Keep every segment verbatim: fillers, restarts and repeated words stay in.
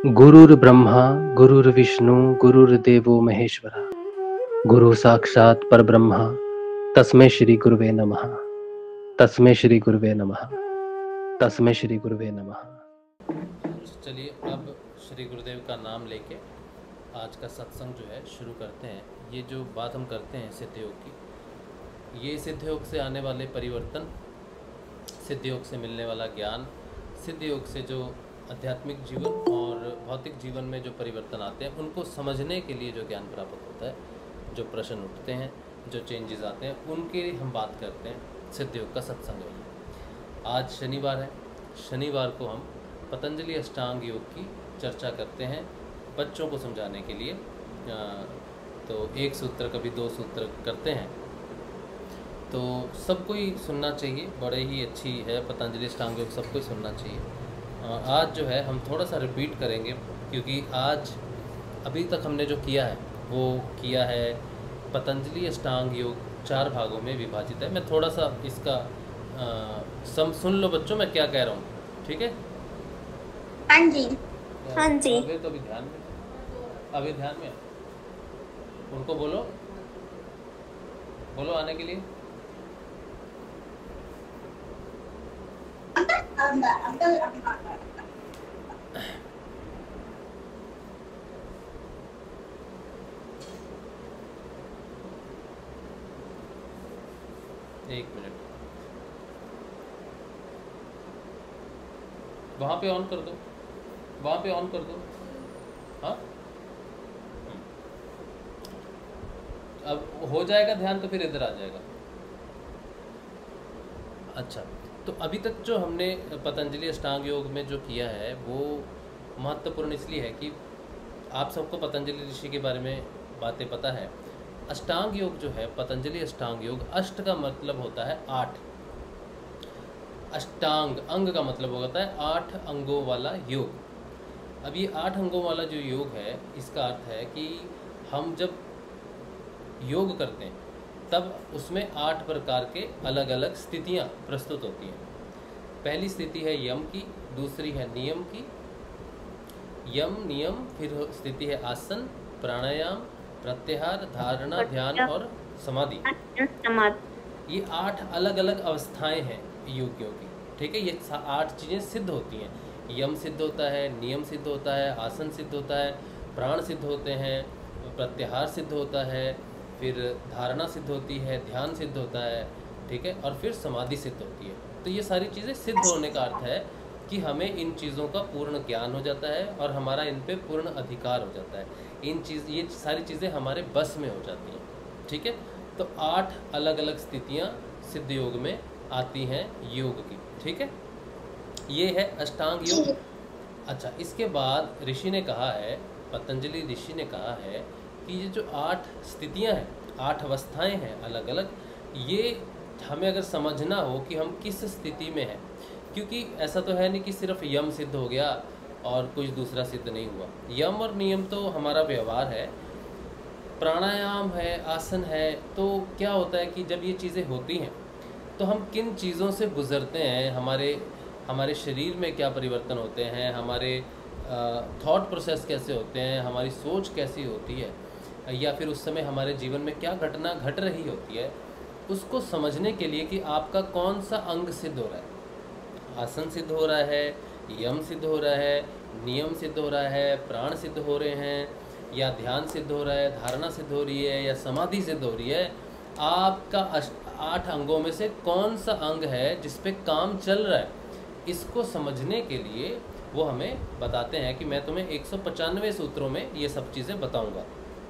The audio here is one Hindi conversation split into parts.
गुरुर्ब्रह्मा गुरुर्विष्णु गुरुर्देवो महेश्वरा गुरु साक्षात परब्रह्म तस्मै श्री गुरुवे नमः तस्मै श्री गुरुवे नमः तस्मै श्री गुरुवे नमः। चलिए अब श्री गुरुदेव का नाम लेके आज का सत्संग जो है शुरू करते हैं। ये जो बात हम करते हैं सिद्धयोग की, ये सिद्धयोग से आने वाले परिवर्तन, सिद्धयोग से मिलने वाला ज्ञान, सिद्धयोग से जो आध्यात्मिक जीवन और भौतिक जीवन में जो परिवर्तन आते हैं उनको समझने के लिए जो ज्ञान प्राप्त होता है, जो प्रश्न उठते हैं, जो चेंजेस आते हैं, उनकी हम बात करते हैं। सिद्धयोग का सत्संग है। आज शनिवार है। शनिवार को हम पतंजलि अष्टांग योग की चर्चा करते हैं बच्चों को समझाने के लिए। तो एक सूत्र कभी दो सूत्र करते हैं, तो सबको ही सुनना चाहिए। बड़े ही अच्छी है पतंजलि अष्टांग योग, सबको ही सुनना चाहिए। आज जो है हम थोड़ा सा रिपीट करेंगे, क्योंकि आज अभी तक हमने जो किया है वो किया है पतंजलि अष्टांग योग चार भागों में विभाजित है। मैं थोड़ा सा इसका आ, सम सुन लो बच्चों मैं क्या कह रहा हूँ, ठीक है? हाँ जी, हाँ जी। अभी तो अभी ध्यान में, अभी ध्यान में उनको बोलो, बोलो आने के लिए। एक मिनट, वहाँ पे ऑन कर दो, वहाँ पे ऑन कर दो। हाँ, अब हो जाएगा ध्यान तो फिर इधर आ जाएगा। अच्छा, तो अभी तक जो हमने पतंजलि अष्टांग योग में जो किया है वो महत्वपूर्ण इसलिए है कि आप सबको पतंजलि ऋषि के बारे में बातें पता है। अष्टांग योग जो है, पतंजलि अष्टांग योग, अष्ट का मतलब होता है आठ, अष्टांग अंग का मतलब होता है आठ अंगों वाला योग। अब ये आठ अंगों वाला जो योग है, इसका अर्थ है कि हम जब योग करते हैं तब उसमें आठ प्रकार के अलग अलग स्थितियाँ प्रस्तुत होती हैं। पहली स्थिति है यम की, दूसरी है नियम की, यम नियम, फिर स्थिति है आसन, प्राणायाम, प्रत्याहार, धारणा, ध्यान और समाधि। ये आठ अलग अलग अवस्थाएं हैं योगियों की, ठीक है? ये आठ चीज़ें सिद्ध होती हैं। यम सिद्ध होता है, नियम सिद्ध होता है, आसन सिद्ध होता है, प्राण सिद्ध होते हैं, प्रत्याहार सिद्ध होता है, फिर धारणा सिद्ध होती है, ध्यान सिद्ध होता है, ठीक है? और फिर समाधि सिद्ध होती है। तो ये सारी चीज़ें सिद्ध होने का अर्थ है कि हमें इन चीज़ों का पूर्ण ज्ञान हो जाता है और हमारा इन पे पूर्ण अधिकार हो जाता है। इन चीज़ ये सारी चीज़ें हमारे बस में हो जाती हैं, ठीक है? तो आठ अलग अलग स्थितियाँ सिद्ध योग में आती हैं योग की, ठीक है? ये है अष्टांग योग। अच्छा, इसके बाद ऋषि ने कहा है, पतंजलि ऋषि ने कहा है कि ये जो आठ स्थितियां हैं, आठ अवस्थाएं हैं अलग अलग, ये हमें अगर समझना हो कि हम किस स्थिति में हैं, क्योंकि ऐसा तो है नहीं कि सिर्फ यम सिद्ध हो गया और कुछ दूसरा सिद्ध नहीं हुआ। यम और नियम तो हमारा व्यवहार है, प्राणायाम है, आसन है। तो क्या होता है कि जब ये चीज़ें होती हैं तो हम किन चीज़ों से गुजरते हैं, हमारे हमारे शरीर में क्या परिवर्तन होते हैं, हमारे थॉट प्रोसेस कैसे होते हैं, हमारी सोच कैसी होती है, या फिर उस समय हमारे जीवन में क्या घटना घट रही होती है, उसको समझने के लिए कि आपका कौन सा अंग सिद्ध हो रहा है। आसन सिद्ध हो रहा है, यम सिद्ध हो रहा है, नियम सिद्ध हो रहा है, प्राण सिद्ध हो रहे हैं, या ध्यान सिद्ध हो रहा है, धारणा सिद्ध हो रही है, या समाधि सिद्ध हो रही है। आपका आठ अंगों में से कौन सा अंग है जिस पे काम चल रहा है, इसको समझने के लिए वो हमें बताते हैं कि मैं तुम्हें एक सौ पचानवे सूत्रों में ये सब चीज़ें बताऊंगा।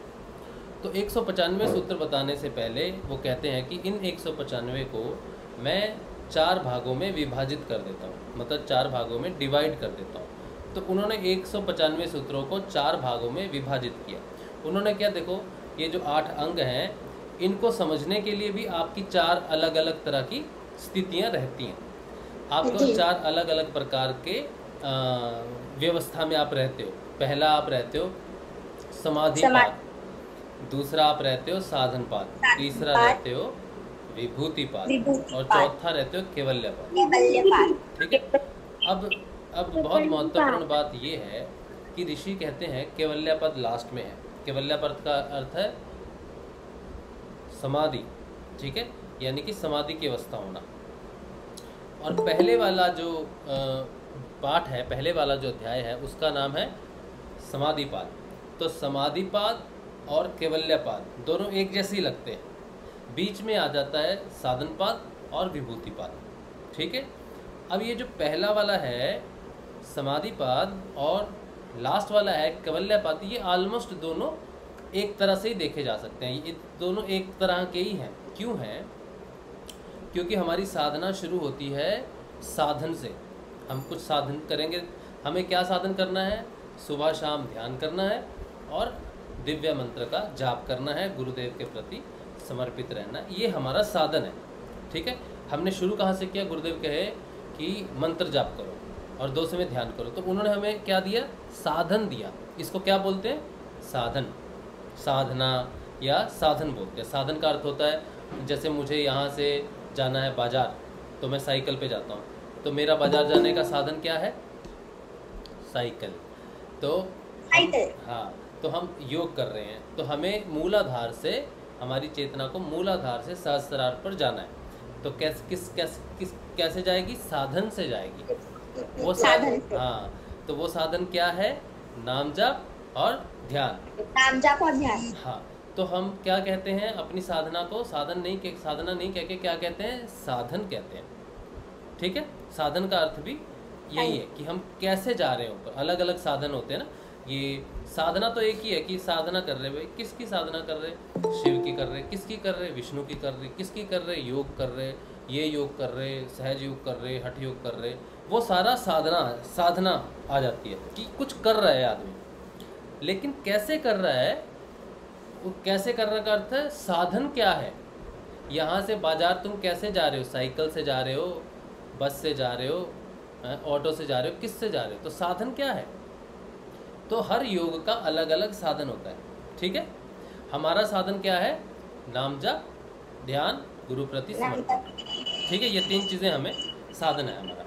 तो एक सौ पचानवे सूत्र बताने से पहले वो कहते हैं कि इन एक सौ पचानवे को मैं चार भागों में विभाजित कर देता हूँ, मतलब चार भागों में डिवाइड कर देता हूँ। तो उन्होंने एक सौ पचानवे सूत्रों को चार भागों में विभाजित किया। उन्होंने क्या, देखो ये जो आठ अंग हैं, इनको समझने के लिए भी आपकी चार अलग अलग तरह की स्थितियाँ रहती हैं। आपको चार अलग अलग प्रकार के व्यवस्था में आप रहते हो। पहला आप रहते हो समाधि पाद, दूसरा आप रहते हो साधन पाद, तीसरा रहते हो विभूति पाद और चौथा रहते हो केवल्य पाद, ठीक है? अब अब बहुत महत्वपूर्ण बात ये है कि ऋषि कहते हैं केवल्य पद लास्ट में है। केवल्य पद का अर्थ है समाधि, ठीक है, यानी कि समाधि की अवस्था होना। और पहले वाला जो पाठ है, पहले वाला जो अध्याय है, उसका नाम है समाधिपाद। तो समाधिपाद और केवल्यपाद दोनों एक जैसे ही लगते हैं, बीच में आ जाता है साधनपाद और विभूतिपाद, ठीक है। अब ये जो पहला वाला है समाधिपाद और लास्ट वाला है केवल्यपाद, ये ऑलमोस्ट दोनों एक तरह से ही देखे जा सकते हैं, ये दोनों एक तरह के ही हैं। क्यों हैं? क्योंकि हमारी साधना शुरू होती है साधन से। हम कुछ साधन करेंगे, हमें क्या साधन करना है? सुबह शाम ध्यान करना है और दिव्य मंत्र का जाप करना है, गुरुदेव के प्रति समर्पित रहना, ये हमारा साधन है, ठीक है। हमने शुरू कहाँ से किया? गुरुदेव कहे कि मंत्र जाप करो और दो समय ध्यान करो, तो उन्होंने हमें क्या दिया? साधन दिया। इसको क्या बोलते हैं? साधन, साधना या साधन बोलते हैं। साधन का अर्थ होता है, जैसे मुझे यहाँ से जाना है बाजार, तो मैं साइकिल पे जाता हूँ, तो मेरा बाजार जाने का साधन क्या है? साइकिल। तो साइकिल, हाँ, तो हम योग कर रहे हैं, तो हमें मूलाधार से, हमारी चेतना को मूलाधार से सहस्त्रार पर जाना है। तो कैसे किस कैसे किस कैसे जाएगी? साधन से जाएगी। वो साधन, हाँ, तो वो साधन क्या है? नाम जाप और ध्यान। नाम जाप और ध्यान। हाँ, तो हम क्या कहते हैं अपनी साधना को? साधन नहीं कह साधना नहीं कह के क्या कहते हैं? साधन कहते हैं, ठीक है। साधन का अर्थ भी यही है कि हम कैसे जा रहे हैं ऊपर। अलग अलग साधन होते हैं ना, ये साधना तो एक ही है कि साधना कर रहे भाई, किसकी साधना कर रहे? शिव की कर रहे, किसकी कर रहे? विष्णु की कर रहे, किसकी कर रहे? योग कर रहे, ये योग कर रहे, सहज योग कर रहे, हठ योग कर रहे, वो सारा साधना साधना आ जाती है कि कुछ कर रहा है आदमी, लेकिन कैसे कर रहा है? वो कैसे करने का अर्थ है साधन क्या है? यहाँ से बाजार तुम कैसे जा रहे हो? साइकिल से जा रहे हो, बस से जा रहे हो, ऑटो से जा रहे हो, किस से जा रहे हो? तो साधन क्या है? तो हर योग का अलग अलग साधन होता है, ठीक है। हमारा साधन क्या है? नाम जाप, ध्यान, गुरु प्रति समर्पण, ठीक है। ये तीन चीज़ें हमें साधन है हमारा।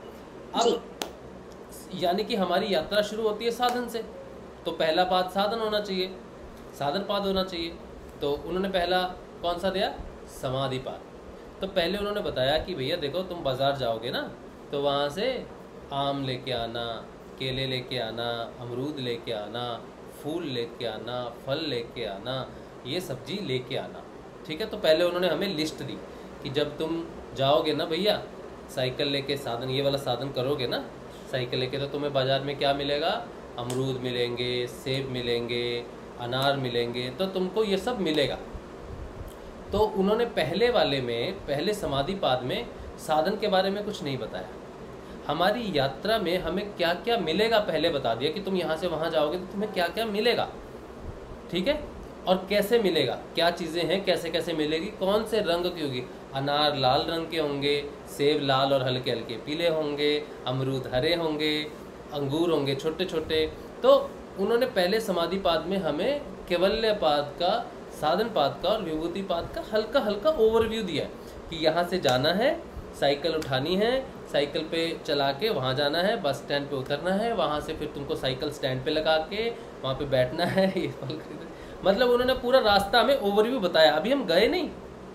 अब यानी कि हमारी यात्रा शुरू होती है साधन से, तो पहला पाद साधन होना चाहिए, साधन पाद होना चाहिए। तो उन्होंने पहला कौन सा दिया? समाधि पाद। तो पहले उन्होंने बताया कि भैया देखो, तुम बाज़ार जाओगे ना, तो वहाँ से आम लेके आना, केले लेके आना, अमरूद लेके आना, फूल लेके आना, फल लेके आना, ये सब्जी लेके आना, ठीक है। तो पहले उन्होंने हमें लिस्ट दी कि जब तुम जाओगे ना भैया साइकिल लेके, साधन ये वाला साधन करोगे ना साइकिल लेके, तो तुम्हें बाज़ार में क्या मिलेगा? अमरूद मिलेंगे, सेब मिलेंगे, अनार मिलेंगे, तो तुमको ये सब मिलेगा। तो उन्होंने पहले वाले में, पहले समाधि पाद में साधन के बारे में कुछ नहीं बताया। हमारी यात्रा में हमें क्या क्या मिलेगा पहले बता दिया कि तुम यहाँ से वहाँ जाओगे तो तुम्हें क्या क्या मिलेगा, ठीक है। और कैसे मिलेगा, क्या चीज़ें हैं, कैसे कैसे मिलेगी, कौन से रंग की होगी? अनार लाल रंग के होंगे, सेब लाल और हल्के हल्के पीले होंगे, अमरूद हरे होंगे, अंगूर होंगे छोटे छोटे। तो उन्होंने पहले समाधि पाद में हमें केवल्य पाद का, साधन पाद का और विभूति पाद का हल्का हल्का ओवरव्यू दिया कि यहाँ से जाना है, साइकिल उठानी है, साइकिल पे चला के वहाँ जाना है, बस स्टैंड पे उतरना है, वहाँ से फिर तुमको साइकिल स्टैंड पे लगा के वहाँ पे बैठना है, ये फल खरीदना। मतलब उन्होंने पूरा रास्ता हमें ओवरव्यू बताया। अभी हम गए नहीं,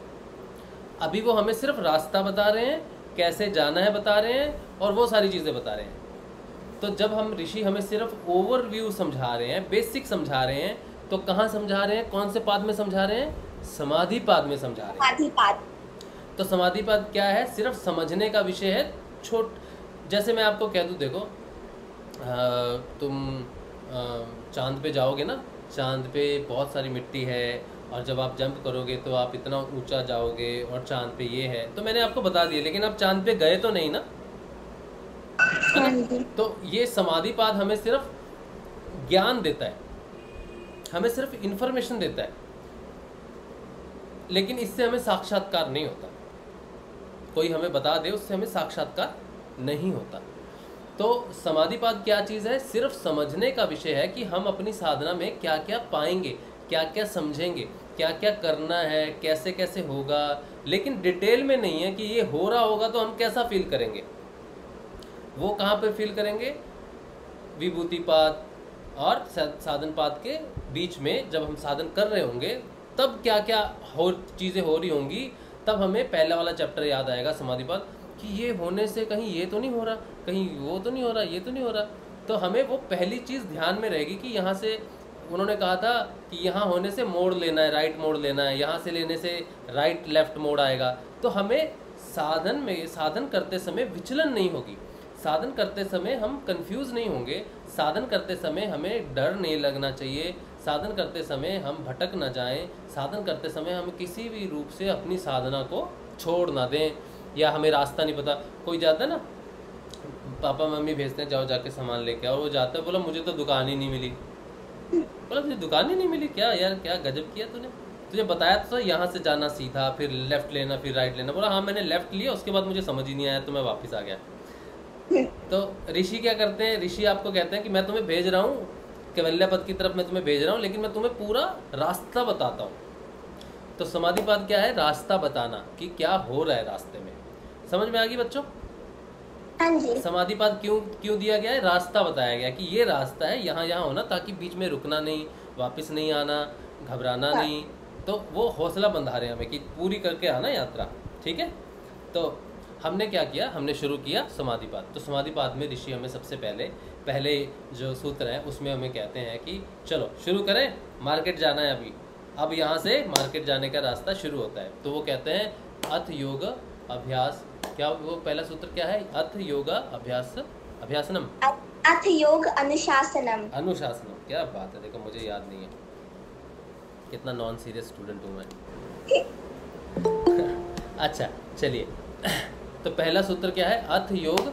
अभी वो हमें सिर्फ रास्ता बता रहे हैं, कैसे जाना है बता रहे हैं और वो सारी चीज़ें बता रहे हैं। तो जब हम ऋषि हमें सिर्फ ओवरव्यू समझा रहे हैं, बेसिक समझा रहे हैं, तो कहाँ समझा रहे हैं? कौन से पाद में समझा रहे हैं? समाधि पाद में समझा रहे हैं। समाधि पाद। तो समाधि पाद क्या है? सिर्फ समझने का विषय है। छोट जैसे मैं आपको कह दूँ, देखो आ, तुम चांद पे जाओगे ना, चांद पे बहुत सारी मिट्टी है और जब आप जंप करोगे तो आप इतना ऊंचा जाओगे और चांद पे ये है, तो मैंने आपको बता दिया, लेकिन आप चांद पे गए तो नहीं ना, है ना? तो ये समाधि पाद हमें सिर्फ ज्ञान देता है, हमें सिर्फ इंफॉर्मेशन देता है, लेकिन इससे हमें साक्षात्कार नहीं होता। कोई हमें बता दे उससे हमें साक्षात्कार नहीं होता। तो समाधि पाद क्या चीज़ है? सिर्फ समझने का विषय है कि हम अपनी साधना में क्या क्या पाएंगे, क्या क्या समझेंगे, क्या क्या करना है, कैसे कैसे होगा, लेकिन डिटेल में नहीं है कि ये हो रहा होगा तो हम कैसा फील करेंगे। वो कहाँ पे फील करेंगे? विभूति पाद और साधन पाद के बीच में जब हम साधन कर रहे होंगे तब क्या क्या हो चीज़ें हो रही होंगी, तब हमें पहला वाला चैप्टर याद आएगा समाधि पाद कि ये होने से कहीं ये तो नहीं हो रहा, कहीं वो तो नहीं हो रहा, ये तो नहीं हो रहा। तो हमें वो पहली चीज़ ध्यान में रहेगी कि यहाँ से उन्होंने कहा था कि यहाँ होने से मोड़ लेना है, राइट मोड़ लेना है, यहाँ से लेने से राइट लेफ्ट मोड़ आएगा। तो हमें साधन में साधन करते समय विचलन नहीं होगी, साधन करते समय हम कंफ्यूज नहीं होंगे, साधन करते समय हमें डर नहीं लगना चाहिए, साधन करते समय हम भटक ना जाएं, साधन करते समय हम किसी भी रूप से अपनी साधना को छोड़ ना दें, या हमें रास्ता नहीं पता। कोई जाता है ना, पापा मम्मी भेजते हैं जाओ जाके सामान लेके आओ, वो जाता है बोला मुझे तो दुकान ही नहीं मिली। बोला तुझे दुकान ही नहीं मिली, क्या यार क्या गजब किया तूने, तुझे बताया तो यहाँ से जाना सीधा, फिर लेफ्ट लेना, फिर राइट लेना। बोला हाँ मैंने लेफ्ट लिया, उसके बाद मुझे समझ ही नहीं आया तो मैं वापस आ गया। तो ऋषि क्या करते हैं, ऋषि आपको कहते हैं कि मैं तुम्हें भेज रहा हूँ कैवल्य पद की तरफ, मैं तुम्हें भेज रहा हूँ, लेकिन मैं तुम्हें पूरा रास्ता बताता हूँ। तो समाधि पाद क्या है, रास्ता बताना कि क्या हो रहा है रास्ते में। समझ में आ गई बच्चों? हाँ जी। समाधि पाद क्यों क्यों दिया गया है, रास्ता बताया गया कि ये रास्ता है, यहाँ यहाँ होना, ताकि बीच में रुकना नहीं, वापस नहीं आना, घबराना हाँ। नहीं। तो वो हौसला बंधा रहे हमें कि पूरी करके आना यात्रा। ठीक है, तो हमने क्या किया, हमने शुरू किया समाधि पाद। तो समाधि पाद में ऋषि हमें सबसे पहले पहले जो सूत्र है उसमें हमें कहते हैं कि चलो शुरू करें, मार्केट जाना है अभी, अब यहाँ से मार्केट जाने का रास्ता शुरू होता है। तो वो कहते हैं अथ योग अभ्यास, क्या वो पहला सूत्र क्या है, अथ योगा अभ्यास अभ्यासनम, अथ योग अनुशासनम। अनुशासनम, क्या बात है, देखो मुझे याद नहीं है, कितना नॉन सीरियस स्टूडेंट हूँ मैं। अच्छा चलिए, तो पहला सूत्र क्या है, अथ योग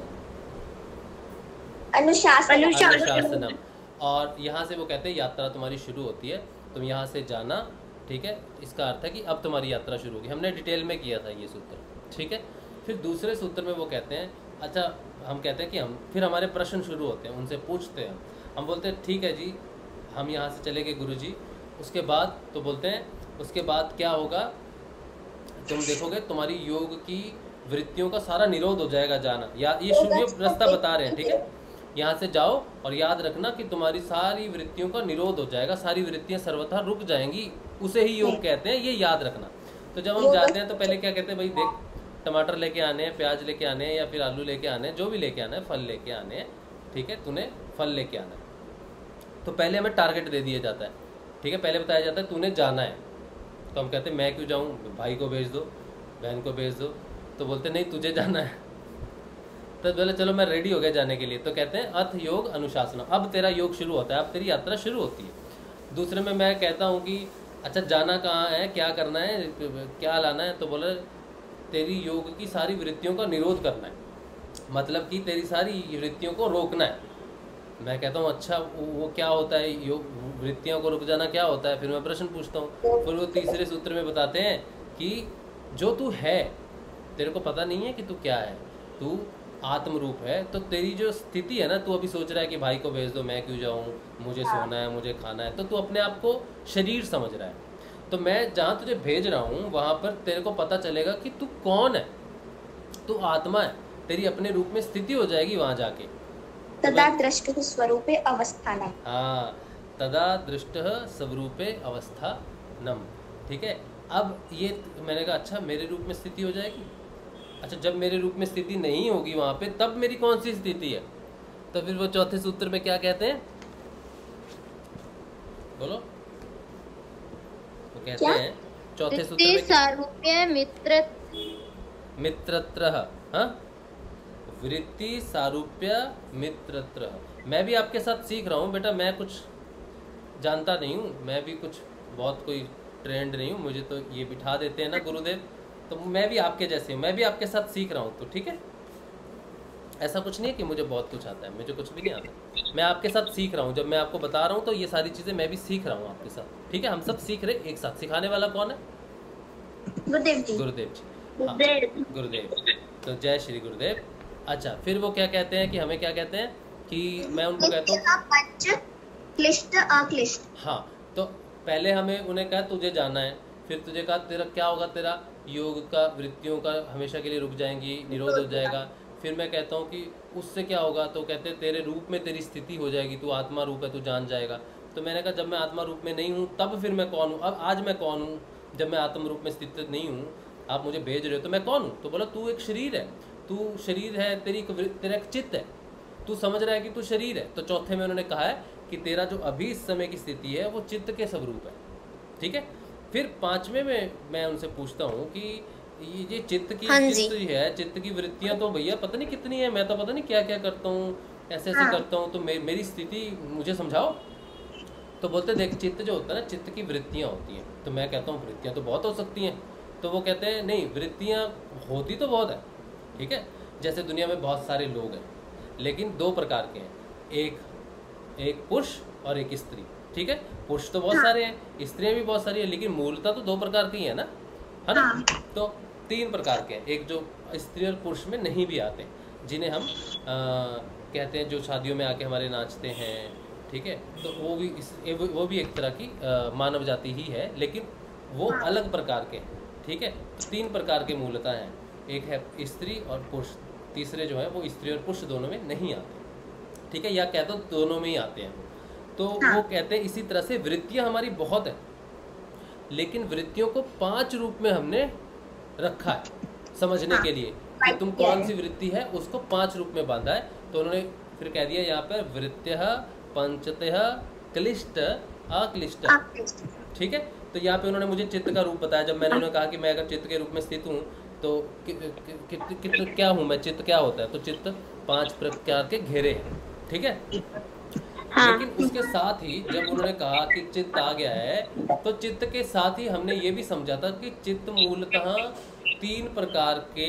अनुशासन। अनुशासनम। और यहाँ से वो कहते हैं यात्रा तुम्हारी शुरू होती है, तुम यहाँ से जाना। ठीक है, इसका अर्थ है कि अब तुम्हारी यात्रा शुरू होगी। हमने डिटेल में किया था ये सूत्र। ठीक है, फिर दूसरे सूत्र में वो कहते हैं, अच्छा हम कहते हैं कि हम फिर हमारे प्रश्न शुरू होते हैं, उनसे पूछते हैं। हम बोलते हैं ठीक है जी, हम यहाँ से चले गए गुरुजी, उसके बाद तो बोलते हैं उसके बाद क्या होगा, तुम देखोगे तुम्हारी योग की वृत्तियों का सारा निरोध हो जाएगा जाना। या ये शुरू रास्ता बता रहे हैं। ठीक है, यहाँ से जाओ और याद रखना कि तुम्हारी सारी वृत्तियों का निरोध हो जाएगा, सारी वृत्तियाँ सर्वथा रुक जाएंगी, उसे ही योग कहते हैं, ये याद रखना। तो जब हम जाते हैं तो पहले क्या कहते हैं, भाई देख टमाटर लेके आने हैं, प्याज लेके आने हैं, या फिर आलू लेके आने हैं, जो भी लेके आना है, फल लेके आने हैं। ठीक है, तूने फल लेके आना है। तो पहले हमें टारगेट दे दिया जाता है। ठीक है, पहले बताया जाता है तूने जाना है। तो हम कहते हैं मैं क्यों जाऊँ, भाई को भेज दो, बहन को भेज दो। तो बोलते नहीं तुझे जाना है। तो बोले चलो मैं रेडी हो गया जाने के लिए। तो कहते हैं अथ योग अनुशासन, अब तेरा योग शुरू होता है, अब तेरी यात्रा शुरू होती है। दूसरे में मैं कहता हूँ कि अच्छा जाना कहाँ है, क्या करना है, क्या लाना है। तो बोले तेरी योग की सारी वृत्तियों का निरोध करना है, मतलब कि तेरी सारी वृत्तियों को रोकना है। मैं कहता हूँ अच्छा वो क्या होता है, योग वृत्तियों को रुक जाना क्या होता है। फिर मैं प्रश्न पूछता हूँ। फिर वो तीसरे सूत्र में बताते हैं कि जो तू है, तेरे को पता नहीं है कि तू क्या है, तू आत्म रूप है। तो तेरी जो स्थिति है ना, तू अभी सोच रहा है कि भाई को भेज दो, मैं क्यों जाऊँ, मुझे सोना है, मुझे खाना है। तो तू अपने आप को शरीर समझ रहा है। तो मैं जहाँ तुझे भेज रहा हूँ वहाँ पर तेरे को पता चलेगा कि तू कौन है, तू आत्मा है, तेरी अपने रूप में स्थिति हो जाएगी वहाँ जाके। तदा दृष्ट स्वरूपे अवस्थानम। हाँ, तदा दृष्ट स्वरूपे अवस्थानम। ठीक है, अब ये मैंने कहा अच्छा मेरे रूप में स्थिति हो जाएगी। अच्छा जब मेरे रूप में स्थिति नहीं होगी वहाँ पे, तब मेरी कौन सी स्थिति है। तो फिर वो चौथे सूत्र में क्या कहते हैं, बोलो, वो कहते हैं चौथे सूत्र में सारूप्य मित्र मित्रत्र, हाँ, वृत्ति सारूप्य मित्रत्र। मैं भी आपके साथ सीख रहा हूँ बेटा, मैं कुछ जानता नहीं हूँ, मैं भी कुछ बहुत कोई ट्रेंड नहीं हूँ, मुझे तो ये बिठा देते हैं ना गुरुदेव, तो मैं भी आपके जैसे हूँ, मैं भी आपके साथ सीख रहा हूँ। तो ठीक है, ऐसा कुछ नहीं है कि मुझे बहुत कुछ आता है, मुझे कुछ भी नहीं आता, मैं आपके साथ सीख रहा हूँ। जब मैं आपको बता रहा हूँ तो ये सारी चीज़ें मैं भी सीख रहा हूँ आपके साथ। ठीक है, हम सब सीख रहे एक साथ। सिखाने वाला कौन है, गुरुदेव जी। गुरुदेव जी, हाँ, गुरुदेव। तो जय श्री गुरुदेव। अच्छा फिर वो क्या कहते हैं कि हमें क्या कहते हैं कि मैं उनको कहता हूँ पंच क्लिष्ट अक्लिष्ट। हाँ, तो पहले हमें उन्हें कहा तुझे जाना है, फिर तुझे कहा तेरा क्या होगा, तेरा योग का वृत्तियों का हमेशा के लिए रुक जाएंगी, निरोध हो जाएगा। फिर मैं कहता हूँ कि उससे क्या होगा, तो कहते हैं तेरे रूप में तेरी स्थिति हो जाएगी, तू आत्मा रूप है, तू जान जाएगा। तो मैंने कहा जब मैं आत्मा रूप में नहीं हूँ तब फिर मैं कौन हूँ? अब आज मैं कौन हूँ जब मैं आत्म रूप में स्थित नहीं हूँ? आप मुझे भेज रहे हो तो मैं कौन हूँ? तो बोला तू एक शरीर है, तू शरीर है, तेरी तेरा एक चित्त है, तू समझ रहा है कि तू शरीर है। तो चौथे में उन्होंने कहा है कि तेरा जो अभी इस समय की स्थिति है वो चित्त के स्वरूप है, ठीक है। फिर पांचवें में मैं उनसे पूछता हूँ कि ये ये चित्त की हाँ जी। चित्त है, चित्त की वृत्तियाँ तो भैया पता नहीं कितनी है, मैं तो पता नहीं क्या क्या करता हूँ, ऐसे ऐसे हाँ। करता हूँ, तो मे, मेरी स्थिति मुझे समझाओ। तो बोलते देख चित्त जो होता है ना, चित्त की वृत्तियाँ होती हैं। तो मैं कहता हूँ वृत्तियाँ तो बहुत हो सकती हैं। तो वो कहते हैं नहीं, वृत्तियाँ होती तो बहुत है, ठीक है। जैसे दुनिया में बहुत सारे लोग हैं, लेकिन दो प्रकार के हैं, एक एक पुरुष और एक स्त्री, ठीक है। पुरुष तो बहुत सारे हैं, स्त्रियाँ भी बहुत सारी हैं, लेकिन मूलतः तो दो प्रकार की है ना, है ना। तो तीन प्रकार के हैं, एक जो स्त्री और पुरुष में नहीं भी आते, जिन्हें हम आ, कहते हैं जो शादियों में आके हमारे नाचते हैं, ठीक है। तो वो भी इस वो भी एक तरह की आ, मानव जाति ही है, लेकिन वो अलग प्रकार के हैं, ठीक है। तो तीन प्रकार के मूलतः हैं, एक है स्त्री और पुरुष, तीसरे जो है वो स्त्री और पुरुष दोनों में नहीं आते, ठीक है, या कहते हो दोनों में ही आते हैं। तो वो कहते हैं इसी तरह से वृत्तियां हमारी बहुत है, लेकिन वृत्तियों को पांच रूप में हमने रखा है समझने के लिए कि तुम कौन सी वृत्ति है, उसको पांच रूप में बांधा है। तो उन्होंने फिर कह दिया यहाँ पर वृत्त्यः पंचतः क्लिष्ट अक्लिष्ट, ठीक है। तो यहाँ पे उन्होंने मुझे चित्त का रूप बताया। जब मैंने उन्हें कहा कि मैं अगर चित्त के रूप में स्थित हूँ तो कि, कि, कि, कि, कि, क्या हूँ मैं, चित्त क्या होता है? तो चित्त पांच प्रकार के घेरे हैं, ठीक है। हाँ। लेकिन उसके साथ ही जब उन्होंने कहा कि चित्त आ गया है, तो चित्त के साथ ही हमने ये भी समझा था कि चित्त मूलतः तीन प्रकार के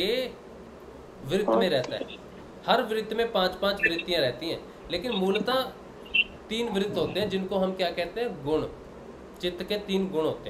वृत्त में रहता है। हर वृत्त में पांच पांच वृत्तियां रहती हैं, लेकिन मूलतः तीन वृत्त होते हैं जिनको हम क्या कहते हैं, गुण। चित्त के तीन गुण होते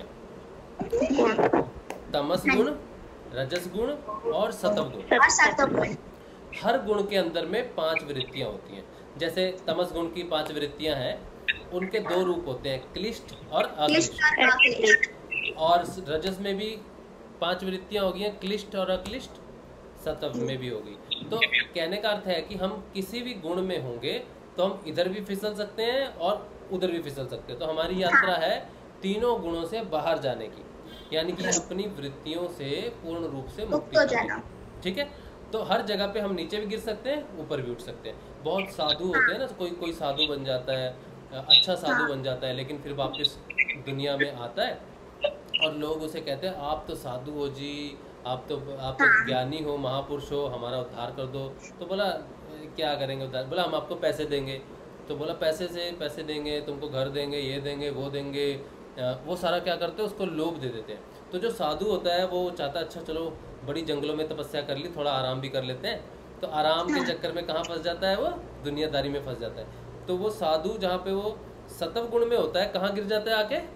हैं, तमस गुण, रजस गुण और सत्व गुण। हर गुण के अंदर में पांच वृत्तियां होती हैं। जैसे तमस गुण की पांच वृत्तियां हैं, उनके दो रूप होते हैं, क्लिष्ट और अक्लिष्ट। और रजस में भी पांच वृत्तियां होगी हैं, क्लिष्ट और अक्लिष्ट, सत्व में भी होगी। तो कहने का अर्थ है कि हम किसी भी गुण में होंगे तो हम इधर भी फिसल सकते हैं और उधर भी फिसल सकते हैं। तो हमारी यात्रा है तीनों गुणों से बाहर जाने की, यानी कि अपनी वृत्तियों से पूर्ण रूप से मुक्ति पाना, ठीक है। तो हर जगह पे हम नीचे भी गिर सकते हैं, ऊपर भी उठ सकते हैं। बहुत साधु होते हैं ना, कोई कोई साधु बन जाता है, अच्छा साधु बन जाता है, लेकिन फिर वापस दुनिया में आता है और लोग उसे कहते हैं आप तो साधु हो जी, आप तो आप तो ज्ञानी हो, महापुरुष हो, हमारा उद्धार कर दो। तो बोला क्या करेंगे उद्धार? बोला हम आपको पैसे देंगे। तो बोला पैसे से पैसे देंगे, तुमको घर देंगे, ये देंगे, वो देंगे। वो सारा क्या करते हैं, उसको लोभ दे देते हैं। तो जो साधु होता है वो चाहता है अच्छा चलो बड़ी जंगलों में तपस्या कर ली, थोड़ा आराम भी कर लेते हैं। तो आराम के चक्कर में कहाँ फंस जाता है वो, दुनियादारी में फंस जाता है। तो वो साधु जहाँ पे वो सत्व गुण में होता है, कहाँ गिर जाता है आके,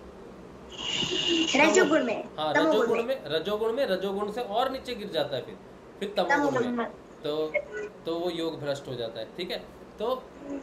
रजोगुण में। हाँ रजोगुण में, रजोगुण में, रजोगुण से और नीचे गिर जाता है, फिर फिर तमोगुण में। तो तो वो योग भ्रष्ट हो जाता है, ठीक है। तो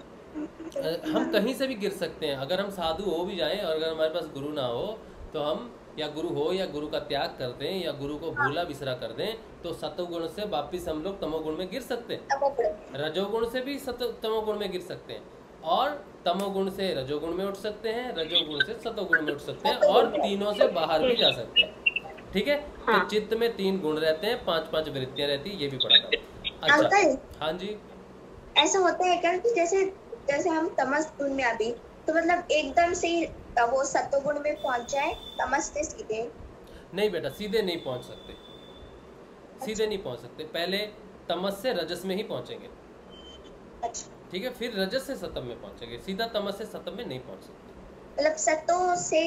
हम कहीं से भी गिर सकते हैं, अगर हम साधु हो भी जाएं और अगर हमारे पास गुरु ना हो तो हम, या गुरु हो या गुरु का त्याग कर दें या गुरु को भूला बिसरा कर दें, तो सतोगुण से वापिस हम लोग तमोगुण में गिर सकते हैं। रजोगुण से भी सत तमोगुण में गिर सकते हैं, और तमोगुण से रजोगुण में उठ सकते हैं, रजोगुण से सतोगुण में उठ सकते हैं, और तीनों से बाहर भी जा सकते हैं, ठीक है। तो चित्त में तीन गुण रहते हैं, पांच पांच वृत्तियां रहती है, ये भी पढ़ा था। अच्छा हाँ जी, ऐसा होता है क्या कि जैसे जैसे हम तमस गुण में अभी, तो मतलब एकदम से वो सत्वगुण में पहुंच जाए तमस से सीधे? नहीं बेटा, सीधे नहीं पहुंच सकते, सीधे नहीं पहुंच सकते। पहले तमस से रजस में ही पहुंचेंगे, अच्छा ठीक है, फिर रजस से सतम में पहुंचेंगे, सीधा तमस से सतम में नहीं पहुंच सकते। मतलब सतो से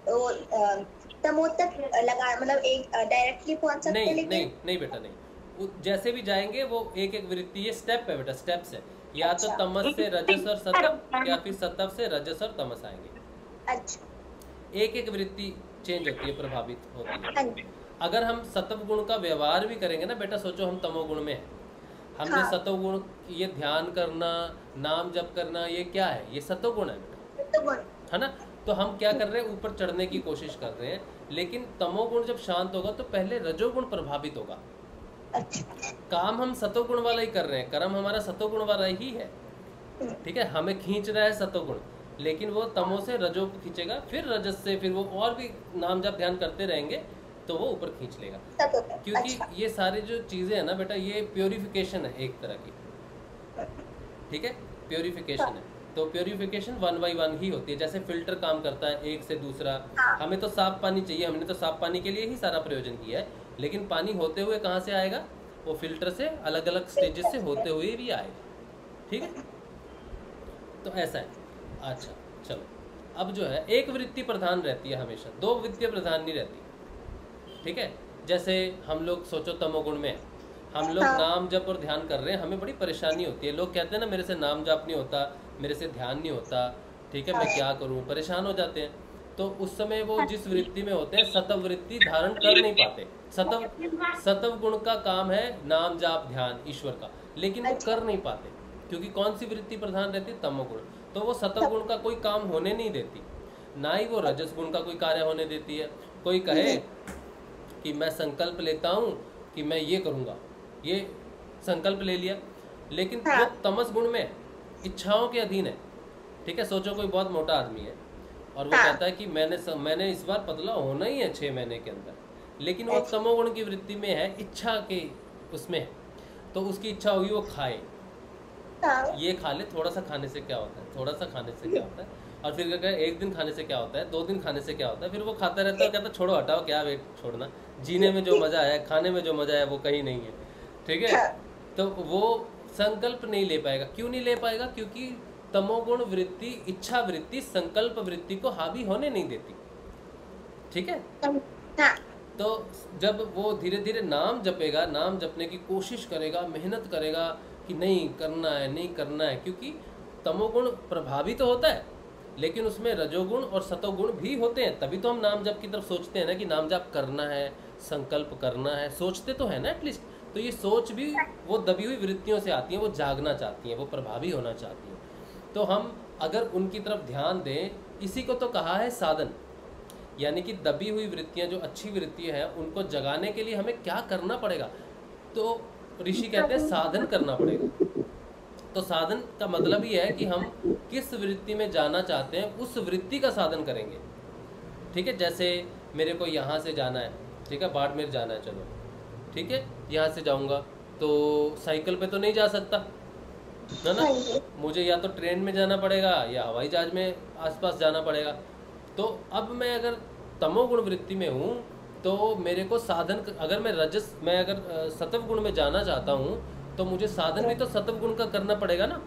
तमो तक लगा, मतलब एक डायरेक्टली पहुंच सकते? नहीं लेकिन नहीं नहीं बेटा नहीं, जैसे भी जाएंगे वो एक एक वृत्ति, ये स्टेप है बेटा, स्टेप्स है। या तो तमस से रजस और सतम, या फिर सतम से रजस और तमस आएंगे। अच्छा, एक एक वृत्ति चेंज होती है, प्रभावित होती है। अगर हम सत्व गुण का व्यवहार भी करेंगे ना बेटा, सोचो हम तमोगुण में हैं, हमने हाँ। सत्व गुण, ये ध्यान करना, नाम जप करना, ये क्या है, ये सत्व गुण है बेटा, है ना। तो हम क्या कर रहे हैं, ऊपर चढ़ने की कोशिश कर रहे हैं, लेकिन तमोगुण जब शांत होगा तो पहले रजोगुण प्रभावित होगा, अच्छा। काम हम सतोगुण वाला ही कर रहे हैं, कर्म हमारा सतोगुण वाला ही है, ठीक है। हमें खींच रहा है सतोगुण, लेकिन वो तमो से रजो को खींचेगा, फिर रजस से फिर वो और भी नाम जब ध्यान करते रहेंगे तो वो ऊपर खींच लेगा। सतोगुण, क्योंकि अच्छा। ये सारे जो चीजें है ना बेटा, ये प्योरिफिकेशन है एक तरह की, ठीक है, प्योरिफिकेशन है। तो प्योरिफिकेशन वन बाई वन ही होती है, जैसे फिल्टर काम करता है एक से दूसरा। हाँ। हमें तो साफ पानी चाहिए, हमने तो साफ पानी के लिए ही सारा प्रयोजन किया है, लेकिन पानी होते हुए कहाँ से आएगा, वो फिल्टर से अलग अलग स्टेजेस से होते हुए भी आएगा, ठीक है। तो ऐसा है। अच्छा चलो, अब जो है एक वृत्ति प्रधान रहती है हमेशा, दो वृत्ति प्रधान नहीं रहती, ठीक है। जैसे हम लोग सोचो तमोगुण में है, हम लोग हाँ। नाम जप और ध्यान कर रहे हैं, हमें बड़ी परेशानी होती है। लोग कहते हैं ना मेरे से नाम जप नहीं होता, मेरे से ध्यान नहीं होता, ठीक है, मैं क्या करूं, परेशान हो जाते हैं। तो उस समय वो जिस वृत्ति में होते हैं सतव वृत्ति धारण कर नहीं पाते। सतव सतव गुण का काम है नाम जाप ध्यान ईश्वर का, लेकिन वो कर नहीं पाते, क्योंकि कौन सी वृत्ति प्रधान रहती है, तमोगुण। तो वो सतव गुण का कोई काम होने नहीं देती, ना ही वो रजस गुण का कोई कार्य होने देती है। कोई कहे कि मैं संकल्प लेता हूँ कि मैं ये करूँगा, ये संकल्प ले लिया, लेकिन वो तमस गुण में इच्छाओं के अधीन है, ठीक है। सोचो कोई बहुत मोटा आदमी है और वो कहता है कि मैंने स, मैंने इस बार पतला होना ही है छः महीने के अंदर, लेकिन वो तमोगुण की वृत्ति में है, इच्छा के उसमें है। तो उसकी इच्छा होगी वो खाए, ये खा ले, थोड़ा सा खाने से क्या होता है, थोड़ा सा खाने से क्या होता है, और फिर कहता है एक दिन खाने से क्या होता है, दो दिन खाने से क्या होता है, फिर वो खाता रहता है, कहता है छोड़ो हटाओ, क्या वेट छोड़ना, जीने में जो मजा है, खाने में जो मजा है वो कहीं नहीं है, ठीक है। तो वो संकल्प नहीं ले पाएगा। क्यों नहीं ले पाएगा, क्योंकि तमोगुण वृत्ति इच्छा वृत्ति संकल्प वृत्ति को हावी होने नहीं देती, ठीक है। तो जब वो धीरे धीरे नाम जपेगा, नाम जपने की कोशिश करेगा, मेहनत करेगा कि नहीं करना है, नहीं करना है, क्योंकि तमोगुण प्रभावी तो होता है, लेकिन उसमें रजोगुण और सतोगुण भी होते हैं। तभी तो हम नाम जप की तरफ सोचते हैं ना, कि नाम जप करना है, संकल्प करना है, सोचते तो है ना एटलीस्ट। तो ये सोच भी वो दबी हुई वृत्तियों से आती है, वो जागना चाहती हैं, वो प्रभावी होना चाहती हैं। तो हम अगर उनकी तरफ ध्यान दें, इसी को तो कहा है साधन, यानी कि दबी हुई वृत्तियां जो अच्छी वृत्तियां हैं उनको जगाने के लिए हमें क्या करना पड़ेगा। तो ऋषि कहते हैं साधन करना पड़ेगा। तो साधन का मतलब ये है कि हम किस वृत्ति में जाना चाहते हैं उस वृत्ति का साधन करेंगे, ठीक है। जैसे मेरे को यहाँ से जाना है, ठीक है, बाड़मेर जाना है, चलो ठीक है, यहाँ से जाऊँगा तो साइकिल पे तो नहीं जा सकता है ना, मुझे या तो ट्रेन में जाना पड़ेगा या हवाई जहाज में आसपास जाना पड़ेगा। तो अब मैं अगर तमोगुण वृत्ति में हूँ तो मेरे को साधन, अगर मैं रजस मैं अगर सतव गुण में जाना चाहता हूँ तो मुझे साधन भी तो सतव गुण का करना पड़ेगा ना।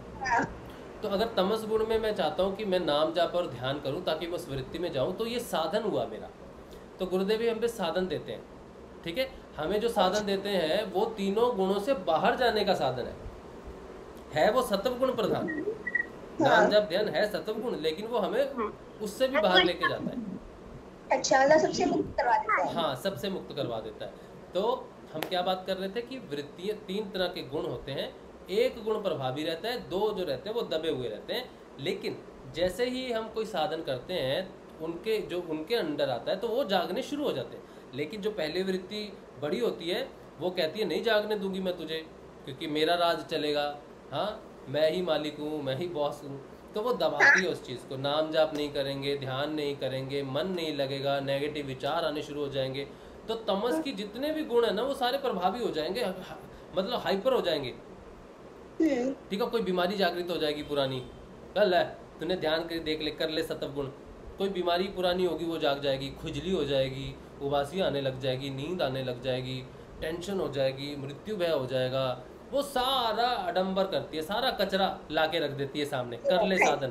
तो अगर तमस गुण में मैं चाहता हूँ कि मैं नाम जाप और ध्यान करूँ ताकि मैं उस वृत्ति में जाऊँ, तो ये साधन हुआ मेरा। तो गुरुदेव भी हम पे साधन देते हैं, ठीक है। हमें जो साधन देते हैं वो तीनों गुणों से बाहर जाने का साधन है है वो सतव गुण प्रधान। नाम जप ध्यान है सतव गुण, लेकिन वो हमें उससे भी बाहर लेके जाता है। अच्छा, सबसे मुक्त करवा देता है। हाँ, सबसे मुक्त करवा देता है। तो हम क्या बात कर रहे थे कि वृत्तियाँ तीन तरह के गुण होते हैं, एक गुण प्रभावी रहता है, दो जो रहते हैं वो दबे हुए रहते हैं। लेकिन जैसे ही हम कोई साधन करते हैं उनके जो उनके अंडर आता है तो वो जागने शुरू हो जाते हैं। लेकिन जो पहले वृत्ति बड़ी होती है वो कहती है नहीं जागने दूंगी मैं तुझे, क्योंकि मेरा राज चलेगा, हाँ मैं ही मालिक हूँ, मैं ही बॉस हूँ। तो वो दबाती है उस चीज़ को। नाम जाप नहीं करेंगे, ध्यान नहीं करेंगे, मन नहीं लगेगा, नेगेटिव विचार आने शुरू हो जाएंगे। तो तमस की जितने भी गुण है ना वो सारे प्रभावी हो जाएंगे, मतलब हाइपर हो जाएंगे, ठीक है। कोई बीमारी जागृत हो जाएगी पुरानी, कल है तूने ध्यान कर देख ले, कर ले सतव गुण, कोई बीमारी पुरानी होगी वो जाग जाएगी, खुजली हो जाएगी, उबासी आने लग जाएगी, नींद आने लग जाएगी, टेंशन हो जाएगी, मृत्यु भय हो जाएगा। वो सारा आडंबर करती है, सारा कचरा लाके रख देती है सामने, कर ले साधन,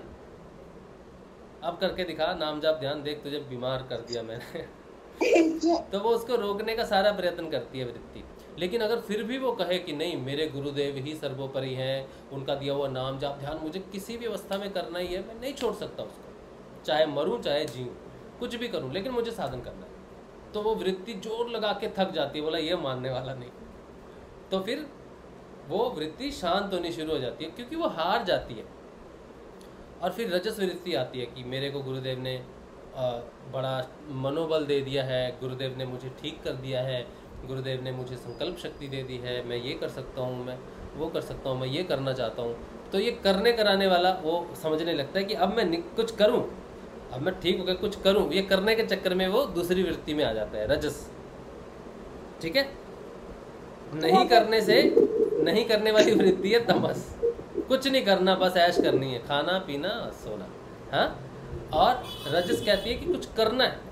अब करके दिखा नाम जाप ध्यान, देख तुझे बीमार कर दिया मैंने तो वो उसको रोकने का सारा प्रयत्न करती है वृत्ति। लेकिन अगर फिर भी वो कहे कि नहीं मेरे गुरुदेव ही सर्वोपरि हैं, उनका दिया हुआ नाम जाप ध्यान मुझे किसी भी अवस्था में करना ही है, मैं नहीं छोड़ सकता उसको, चाहे मरूं चाहे जीऊं, कुछ भी करूं, लेकिन मुझे साधन करना है। तो वो वृत्ति जोर लगा के थक जाती है, बोला ये मानने वाला नहीं। तो फिर वो वृत्ति शांत होनी शुरू हो जाती है, क्योंकि वो हार जाती है। और फिर रजस वृत्ति आती है कि मेरे को गुरुदेव ने आ, बड़ा मनोबल दे दिया है, गुरुदेव ने मुझे ठीक कर दिया है, गुरुदेव ने मुझे संकल्प शक्ति दे दी है, मैं ये कर सकता हूँ, मैं वो कर सकता हूँ, मैं ये करना चाहता हूँ। तो ये करने कराने वाला वो समझने लगता है कि अब मैं कुछ करूँ, अब मैं ठीक हो गया कुछ करूँ, ये करने के चक्कर में वो दूसरी वृत्ति में आ जाता है, रजस। ठीक है, नहीं करने से नहीं करने वाली वृत्ति है तमस। कुछ नहीं करना, बस ऐश करनी है, खाना पीना सोना। हाँ, और रजस कहती है कि कुछ करना है।